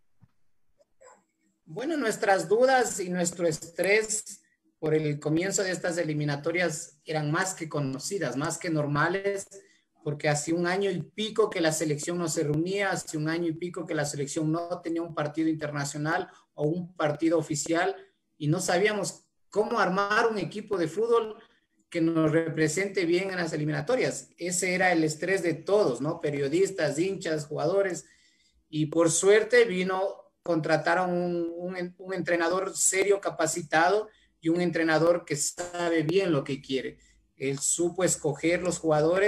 Bueno, nuestras dudas y nuestro estrés por el comienzo de estas eliminatorias eran más que conocidas, más que normales, porque hace 1 año y pico que la selección no se reunía, hace 1 año y pico que la selección no tenía un partido internacional o un partido oficial, y no sabíamos cómo armar un equipo de fútbol que nos represente bien en las eliminatorias. Ese era el estrés de todos, ¿no? Periodistas, hinchas, jugadores, y por suerte contrataron un entrenador serio, capacitado, y un entrenador que sabe bien lo que quiere. Él supo escoger los jugadores,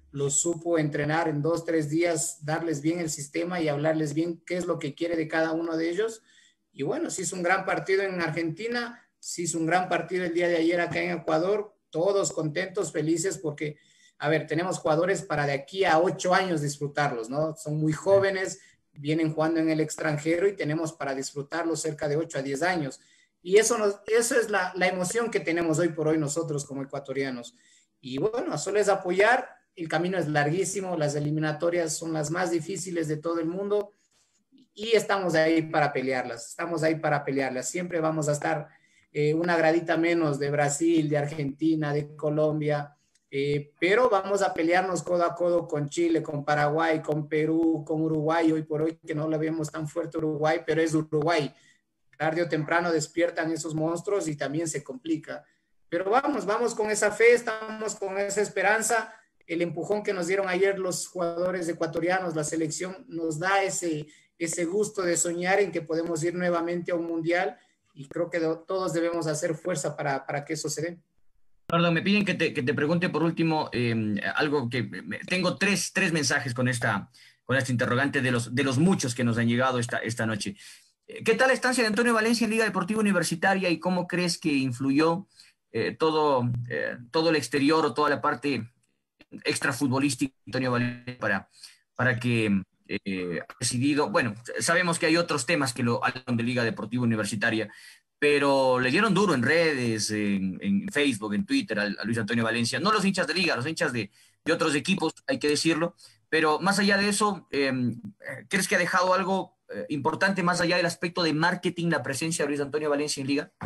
los supo entrenar en 2, 3 días, darles bien el sistema y hablarles bien qué es lo que quiere de cada uno de ellos. Y bueno, se hizo un gran partido en Argentina, se hizo un gran partido el día de ayer acá en Ecuador, todos contentos, felices, porque, a ver, tenemos jugadores para de aquí a 8 años disfrutarlos, ¿no? Son muy jóvenes, vienen jugando en el extranjero y tenemos para disfrutarlos cerca de 8 a 10 años. Y eso es la emoción que tenemos hoy por hoy nosotros como ecuatorianos. Y bueno, solo es apoyar, el camino es larguísimo, las eliminatorias son las más difíciles de todo el mundo y estamos ahí para pelearlas, siempre vamos a estar una gradita menos de Brasil, de Argentina, de Colombia, pero vamos a pelearnos codo a codo con Chile, con Paraguay, con Perú, con Uruguay, hoy por hoy que no lo vemos tan fuerte Uruguay, pero es Uruguay. Tarde o temprano despiertan esos monstruos y también se complica. Pero vamos con esa fe, estamos con esa esperanza. El empujón que nos dieron ayer los jugadores ecuatorianos, la selección, nos da ese gusto de soñar en que podemos ir nuevamente a un mundial y creo que todos debemos hacer fuerza para que eso se dé. Perdón, me piden que te pregunte por último algo que tengo tres mensajes con esta interrogante de los muchos que nos han llegado esta noche. ¿Qué tal la estancia de Antonio Valencia en Liga Deportiva Universitaria y cómo crees que influyó todo el exterior o toda la parte extrafutbolística de Antonio Valencia para que ha decidido? Bueno, sabemos que hay otros temas que lo hablan de Liga Deportiva Universitaria, pero le dieron duro en redes, en Facebook, en Twitter a Luis Antonio Valencia, no los hinchas de Liga, los hinchas de otros equipos, hay que decirlo, pero más allá de eso, ¿crees que ha dejado algo importante más allá del aspecto de marketing la presencia de Luis Antonio Valencia en Liga?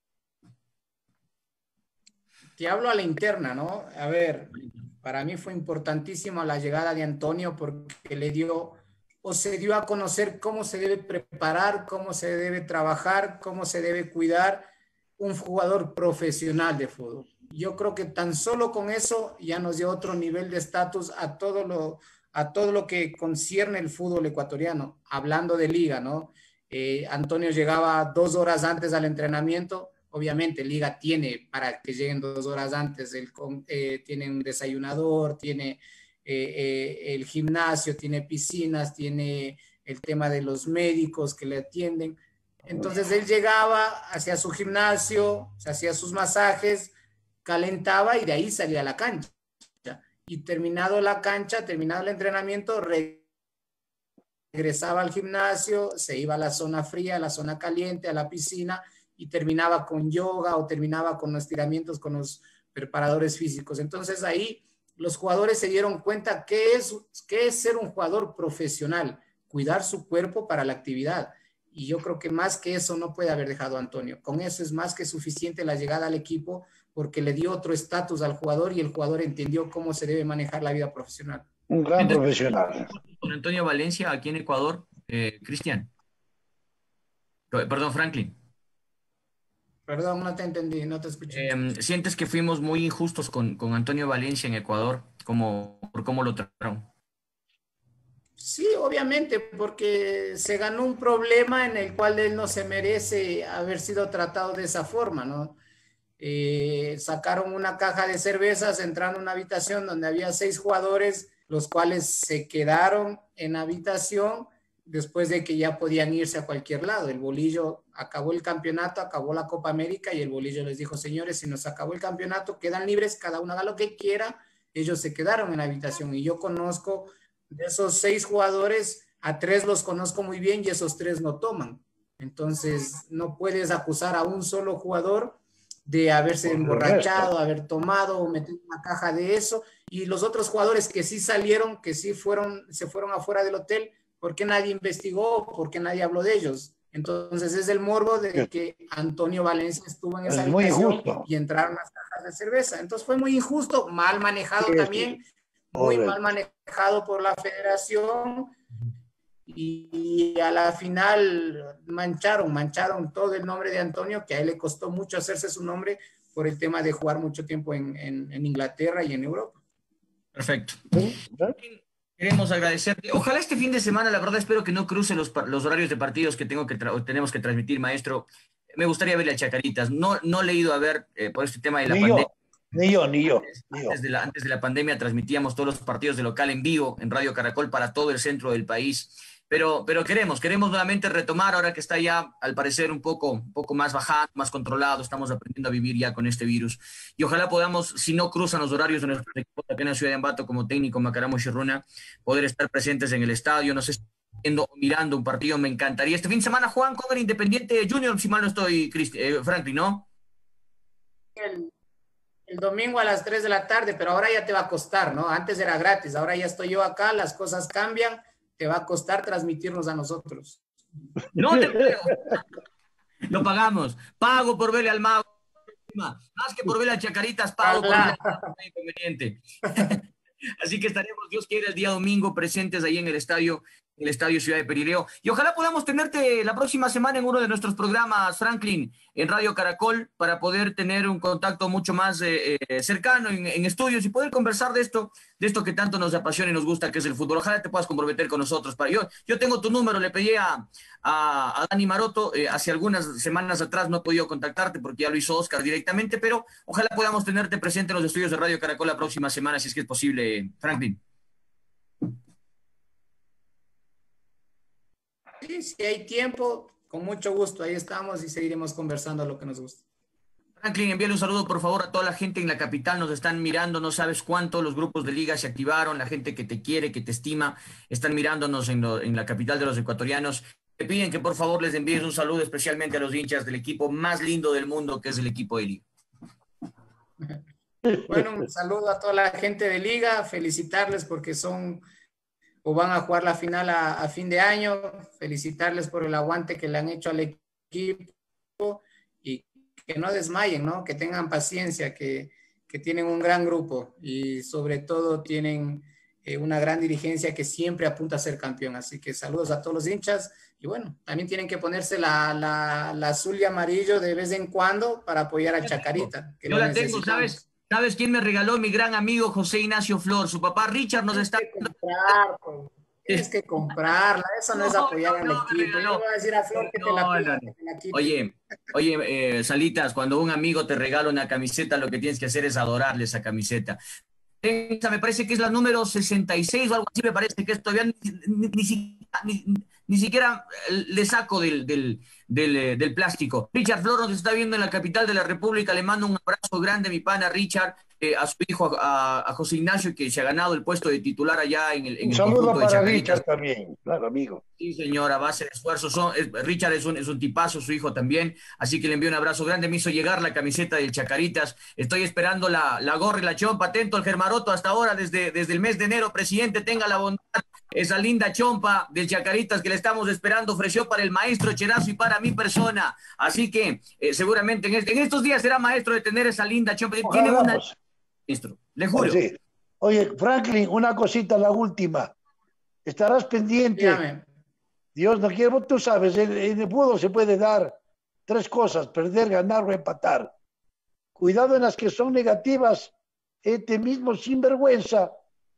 Te hablo a la interna, ¿no? A ver, para mí fue importantísimo la llegada de Antonio porque le dio o se dio a conocer cómo se debe preparar, cómo se debe trabajar, cómo se debe cuidar un jugador profesional de fútbol. Yo creo que tan solo con eso ya nos dio otro nivel de estatus a todo lo que concierne el fútbol ecuatoriano, hablando de Liga, ¿no? Antonio llegaba 2 horas antes al entrenamiento. Obviamente Liga tiene, para que lleguen 2 horas antes, tiene un desayunador, tiene el gimnasio, tiene piscinas, tiene el tema de los médicos que le atienden. Entonces él llegaba, hacía su gimnasio, se hacía sus masajes, calentaba y de ahí salía a la cancha. Y terminado la cancha, terminado el entrenamiento, regresaba al gimnasio, se iba a la zona fría, a la zona caliente, a la piscina y terminaba con yoga o terminaba con los estiramientos con los preparadores físicos. Entonces ahí los jugadores se dieron cuenta qué es ser un jugador profesional, cuidar su cuerpo para la actividad. Y yo creo que más que eso no puede haber dejado Antonio. Con eso es más que suficiente la llegada al equipo porque le dio otro estatus al jugador y el jugador entendió cómo se debe manejar la vida profesional. Un gran profesional. Con Antonio Valencia aquí en Ecuador, Cristian. Perdón, Franklin. Perdón, no te entendí, no te escuché. ¿Sientes que fuimos muy injustos con Antonio Valencia en Ecuador? ¿Por cómo lo trataron? Sí, obviamente, porque se ganó un problema en el cual él no se merece haber sido tratado de esa forma, ¿no? Sacaron una caja de cervezas, entraron a una habitación donde había 6 jugadores, los cuales se quedaron en habitación después de que ya podían irse a cualquier lado. El Bolillo acabó el campeonato, acabó la Copa América y el Bolillo les dijo, señores, si nos acabó el campeonato, quedan libres, cada uno haga lo que quiera. Ellos se quedaron en la habitación y yo conozco de esos 6 jugadores, a 3 los conozco muy bien y esos 3 no toman. Entonces, no puedes acusar a un solo jugador de haberse emborrachado, haber tomado o metido una caja de eso. Y los otros jugadores que sí salieron, que sí se fueron afuera del hotel, ¿por qué nadie investigó? ¿Por qué nadie habló de ellos? Entonces es el morbo de que Antonio Valencia estuvo en esa habitación y entraron las cajas de cerveza. Entonces fue muy injusto, mal manejado también, muy mal manejado por la federación y a la final mancharon todo el nombre de Antonio, que a él le costó mucho hacerse su nombre por el tema de jugar mucho tiempo en Inglaterra y en Europa. Perfecto. Queremos agradecerte. Ojalá este fin de semana, la verdad espero que no cruce los horarios de partidos que tenemos que transmitir, maestro. Me gustaría verle a Chacaritas. No le he ido a ver por este tema de la pandemia. Ni yo, ni yo. Antes de la pandemia transmitíamos todos los partidos de local en vivo en Radio Caracol para todo el centro del país. Pero queremos nuevamente retomar ahora que está ya, al parecer, un poco más bajado, más controlado. Estamos aprendiendo a vivir ya con este virus. Y ojalá podamos, si no cruzan los horarios de nuestros equipos acá en la ciudad de Ambato como técnico Macaramo Shirruna, poder estar presentes en el estadio. No sé, viendo o mirando un partido, me encantaría. Este fin de semana juegan con el Independiente Junior, si mal no estoy, Franklin, ¿no? El domingo a las 3 de la tarde, pero ahora ya te va a costar, ¿no? Antes era gratis, ahora ya estoy yo acá, las cosas cambian, te va a costar transmitirnos a nosotros. No te creo. Lo pagamos. Pago por verle al Mago. Más que por ver a Chacaritas, pago por verle al inconveniente. Así que estaremos, Dios quiera, el día domingo presentes ahí en el estadio Ciudad de Perileo. Y ojalá podamos tenerte la próxima semana en uno de nuestros programas, Franklin, en Radio Caracol, para poder tener un contacto mucho más cercano en estudios y poder conversar de esto que tanto nos apasiona y nos gusta, que es el fútbol. Ojalá te puedas comprometer con nosotros. Yo tengo tu número, le pedí a Dani Maroto, hace algunas semanas atrás no he podido contactarte porque ya lo hizo Oscar directamente, pero ojalá podamos tenerte presente en los estudios de Radio Caracol la próxima semana, si es que es posible, Franklin. Sí, si hay tiempo, con mucho gusto, ahí estamos y seguiremos conversando lo que nos gusta. Franklin, envíale un saludo por favor a toda la gente en la capital, nos están mirando, no sabes cuánto, los grupos de liga se activaron, la gente que te quiere, que te estima, están mirándonos en la capital de los ecuatorianos. Te piden que por favor les envíes un saludo especialmente a los hinchas del equipo más lindo del mundo, que es el equipo de Liga. Bueno, un saludo a toda la gente de Liga, felicitarles porque van a jugar la final a fin de año, felicitarles por el aguante que le han hecho al equipo y que no desmayen, ¿no? Que tengan paciencia, que tienen un gran grupo y sobre todo tienen una gran dirigencia que siempre apunta a ser campeón. Así que saludos a todos los hinchas y bueno, también tienen que ponerse la azul y amarillo de vez en cuando para apoyar a Chacarita. Que yo la tengo, ¿sabes? ¿Sabes quién me regaló? Mi gran amigo José Ignacio Flor. Su papá Richard nos está... Tienes que comprarla, eso no es apoyar al equipo. Yo voy a decir a Flor que te la quite. Oye, Salitas, cuando un amigo te regala una camiseta, lo que tienes que hacer es adorarle esa camiseta. Esa me parece que es la número 66 o algo así, me parece que es todavía ni siquiera le saco del plástico. Richard Flor nos está viendo en la capital de la República, le mando un abrazo grande, mi pana Richard, a su hijo, a José Ignacio, que se ha ganado el puesto de titular allá en el saludo para Richard también, claro, amigo. Sí, señor, a base de esfuerzos. Richard es un tipazo, su hijo también, así que le envío un abrazo grande. Me hizo llegar la camiseta del Chacaritas. Estoy esperando la gorra y la chompa. Atento al Germaroto hasta ahora, desde el mes de enero. Presidente, tenga la bondad. Esa linda chompa del Chacaritas que le estamos esperando ofreció para el maestro Cherazo y para mi persona. Así que seguramente en estos días será maestro de tener esa linda chompa. Tiene una... Maestro, le juro. Sí. Oye, Franklin, una cosita, la última. Estarás pendiente. Dígame. Dios no quiere, tú sabes, en el fútbol se puede dar tres cosas: perder, ganar o empatar. Cuidado en las que son negativas. Este mismo sinvergüenza,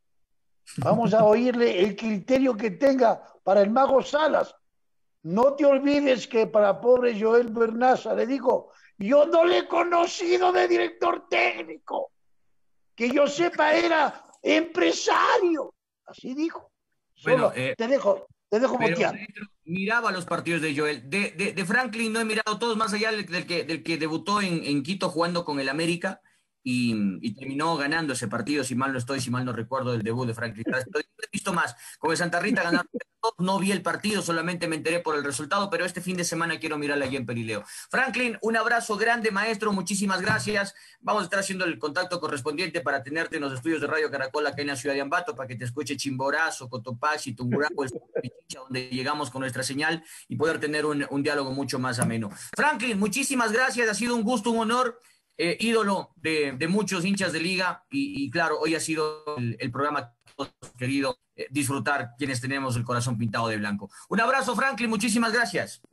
vamos a oírle el criterio que tenga para el Mago Salas. No te olvides que para pobre Joel Bernaza le digo, yo no le he conocido de director técnico. Que yo sepa, era empresario. Así dijo. Bueno, te dejo botear. Miraba los partidos de Joel. De Franklin no he mirado todos, más allá del que debutó en Quito jugando con el América y terminó ganando ese partido, si mal no recuerdo el debut de Franklin. He visto más. Con el Santa Rita ganaron. No vi el partido, solamente me enteré por el resultado, pero este fin de semana quiero mirarla allí en Perileo. Franklin, un abrazo grande, maestro, muchísimas gracias. Vamos a estar haciendo el contacto correspondiente para tenerte en los estudios de Radio Caracol acá en la ciudad de Ambato, para que te escuche Chimborazo, Cotopaxi, Tungurahua, donde llegamos con nuestra señal y poder tener un diálogo mucho más ameno. Franklin, muchísimas gracias, ha sido un gusto, un honor. Ídolo de muchos hinchas de Liga y claro, hoy ha sido el programa que hemos querido disfrutar quienes tenemos el corazón pintado de blanco. Un abrazo, Franklin, muchísimas gracias.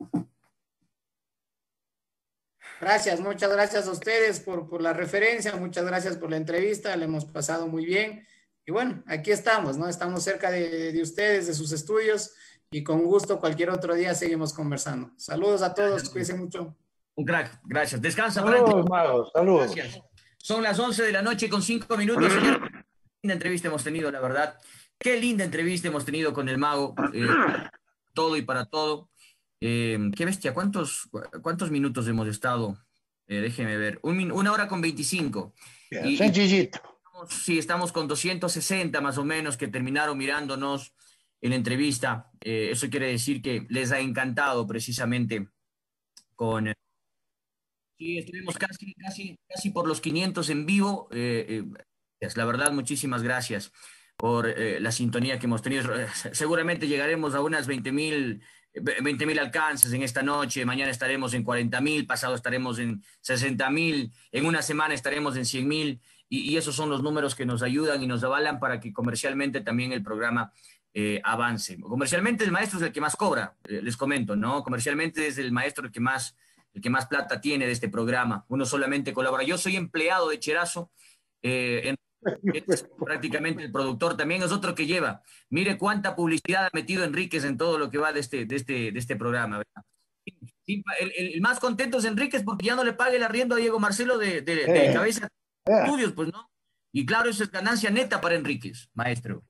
Gracias, muchas gracias a ustedes por la referencia, muchas gracias por la entrevista, le hemos pasado muy bien y bueno, aquí estamos, ¿no? Estamos cerca de ustedes, de sus estudios y con gusto cualquier otro día seguimos conversando. Saludos a todos, cuídense mucho. Un crack, gracias. Descansa, Saludos, Franklin. Magos, saludos. Gracias. Son las 11 de la noche con 5 minutos, señor. Qué linda entrevista hemos tenido, la verdad. Qué linda entrevista hemos tenido con el mago. Todo y para todo. Qué bestia, ¿cuántos minutos hemos estado? Déjeme ver. 1 hora con 25. Bien, sencillito. Sí, estamos con 260 más o menos que terminaron mirándonos en la entrevista. Eso quiere decir que les ha encantado precisamente con... Sí, estuvimos casi por los 500 en vivo. La verdad, muchísimas gracias por la sintonía que hemos tenido. Seguramente llegaremos a unas 20.000 alcances en esta noche. Mañana estaremos en 40.000, pasado estaremos en 60.000, en una semana estaremos en 100.000. Y esos son los números que nos ayudan y nos avalan para que comercialmente también el programa avance. Comercialmente el maestro es el que más cobra, les comento, ¿no? Comercialmente es el maestro el que más plata tiene de este programa. Uno solamente colabora. Yo soy empleado de Cherazo, es prácticamente el productor también es otro que lleva. Mire cuánta publicidad ha metido Enríquez en todo lo que va de este programa, ¿verdad? El más contento es Enríquez porque ya no le paga el arriendo a Diego Marcelo de Cabeza de Estudios, pues, ¿no? Y claro, eso es ganancia neta para Enríquez, maestro.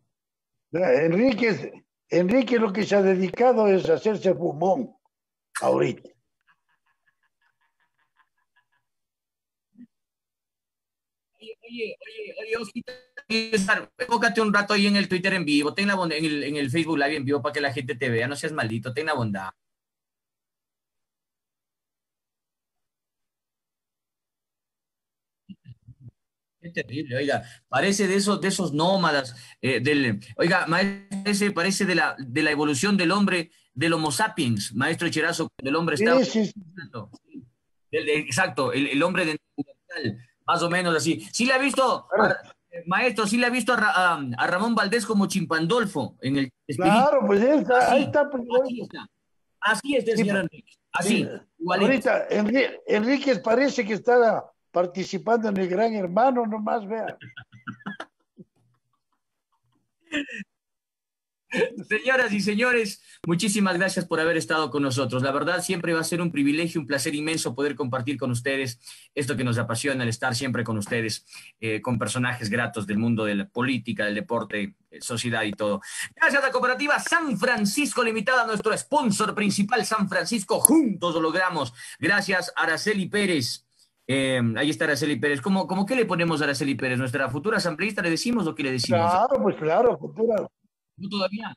Enrique lo que se ha dedicado es a hacerse fumón ahorita. Oye, Osquita, enfócate un rato ahí en el Twitter en vivo, ten la bondad, en el Facebook Live en vivo para que la gente te vea, no seas maldito, ten la bondad. Qué terrible, oiga, parece de esos nómadas, oiga, maestro, parece de la evolución del hombre, del Homo sapiens, maestro Cherazo, del hombre está... Sí. Exacto, el hombre de Neandertal, más o menos así. Sí le ha visto, maestro, sí le ha visto a Ramón Valdés como Chimpandolfo en el Claro, pues ahí está. Así está. Así es el señor Enrique. Así, igualito. Ahorita Enríquez parece que está participando en el Gran Hermano, nomás vea. Señoras y señores, muchísimas gracias por haber estado con nosotros. La verdad, siempre va a ser un privilegio, un placer inmenso poder compartir con ustedes esto que nos apasiona, el estar siempre con ustedes, con personajes gratos del mundo de la política, del deporte, sociedad y todo. Gracias a la cooperativa San Francisco Limitada, nuestro sponsor principal, San Francisco, juntos lo logramos. Gracias, Araceli Pérez. Ahí está Araceli Pérez. ¿Cómo qué le ponemos a Araceli Pérez? ¿Nuestra futura asambleísta le decimos o qué le decimos? Claro, pues claro, futura. ¿No todavía?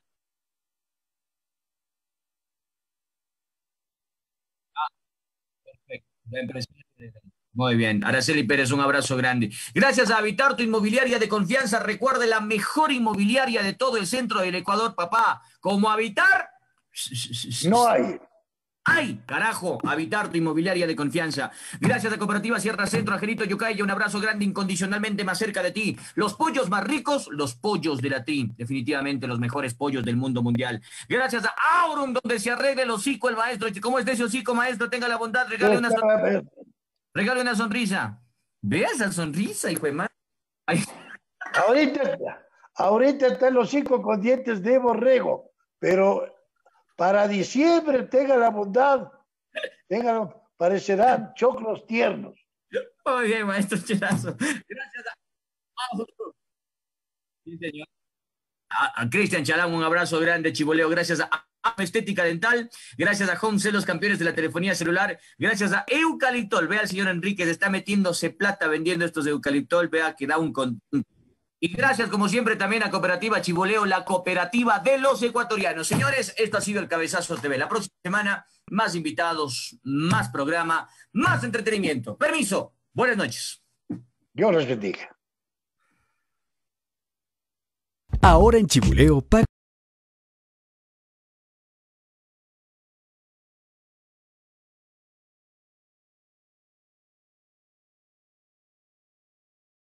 Perfecto. Muy bien. Araceli Pérez, un abrazo grande. Gracias a Habitar, tu inmobiliaria de confianza. Recuerde, la mejor inmobiliaria de todo el centro del Ecuador, papá. Como Habitar... No hay. ¡Ay, carajo! Habitar, tu inmobiliaria de confianza. Gracias a Cooperativa Sierra Centro, Angelito Yucaya, un abrazo grande incondicionalmente más cerca de ti. Los pollos más ricos, los pollos de la TRI. Definitivamente los mejores pollos del mundo mundial. Gracias a Aurum, donde se arregle el hocico el maestro. ¿Cómo está ese hocico, maestro? Tenga la bondad, regale una sonrisa. Vea esa sonrisa, hijo de madre. Ahorita está el hocico con dientes de borrego, pero... Para diciembre, tenga la bondad, parecerán choclos tiernos. Muy bien, maestro Cherazo. Gracias a... Sí, señor. A Cristian Chalán, un abrazo grande, Chiboleo. Gracias a Estética Dental, gracias a Home Cell, los campeones de la telefonía celular, gracias a Eucaliptol. Vea, el señor Enrique está metiéndose plata vendiendo estos de Eucaliptol, vea que da un... Y gracias, como siempre, también a Cooperativa Chiboleo, la cooperativa de los ecuatorianos. Señores, esto ha sido el Cabezazo TV. La próxima semana, más invitados, más programa, más entretenimiento. Permiso. Buenas noches. Dios les bendiga. Ahora en Chibuleo,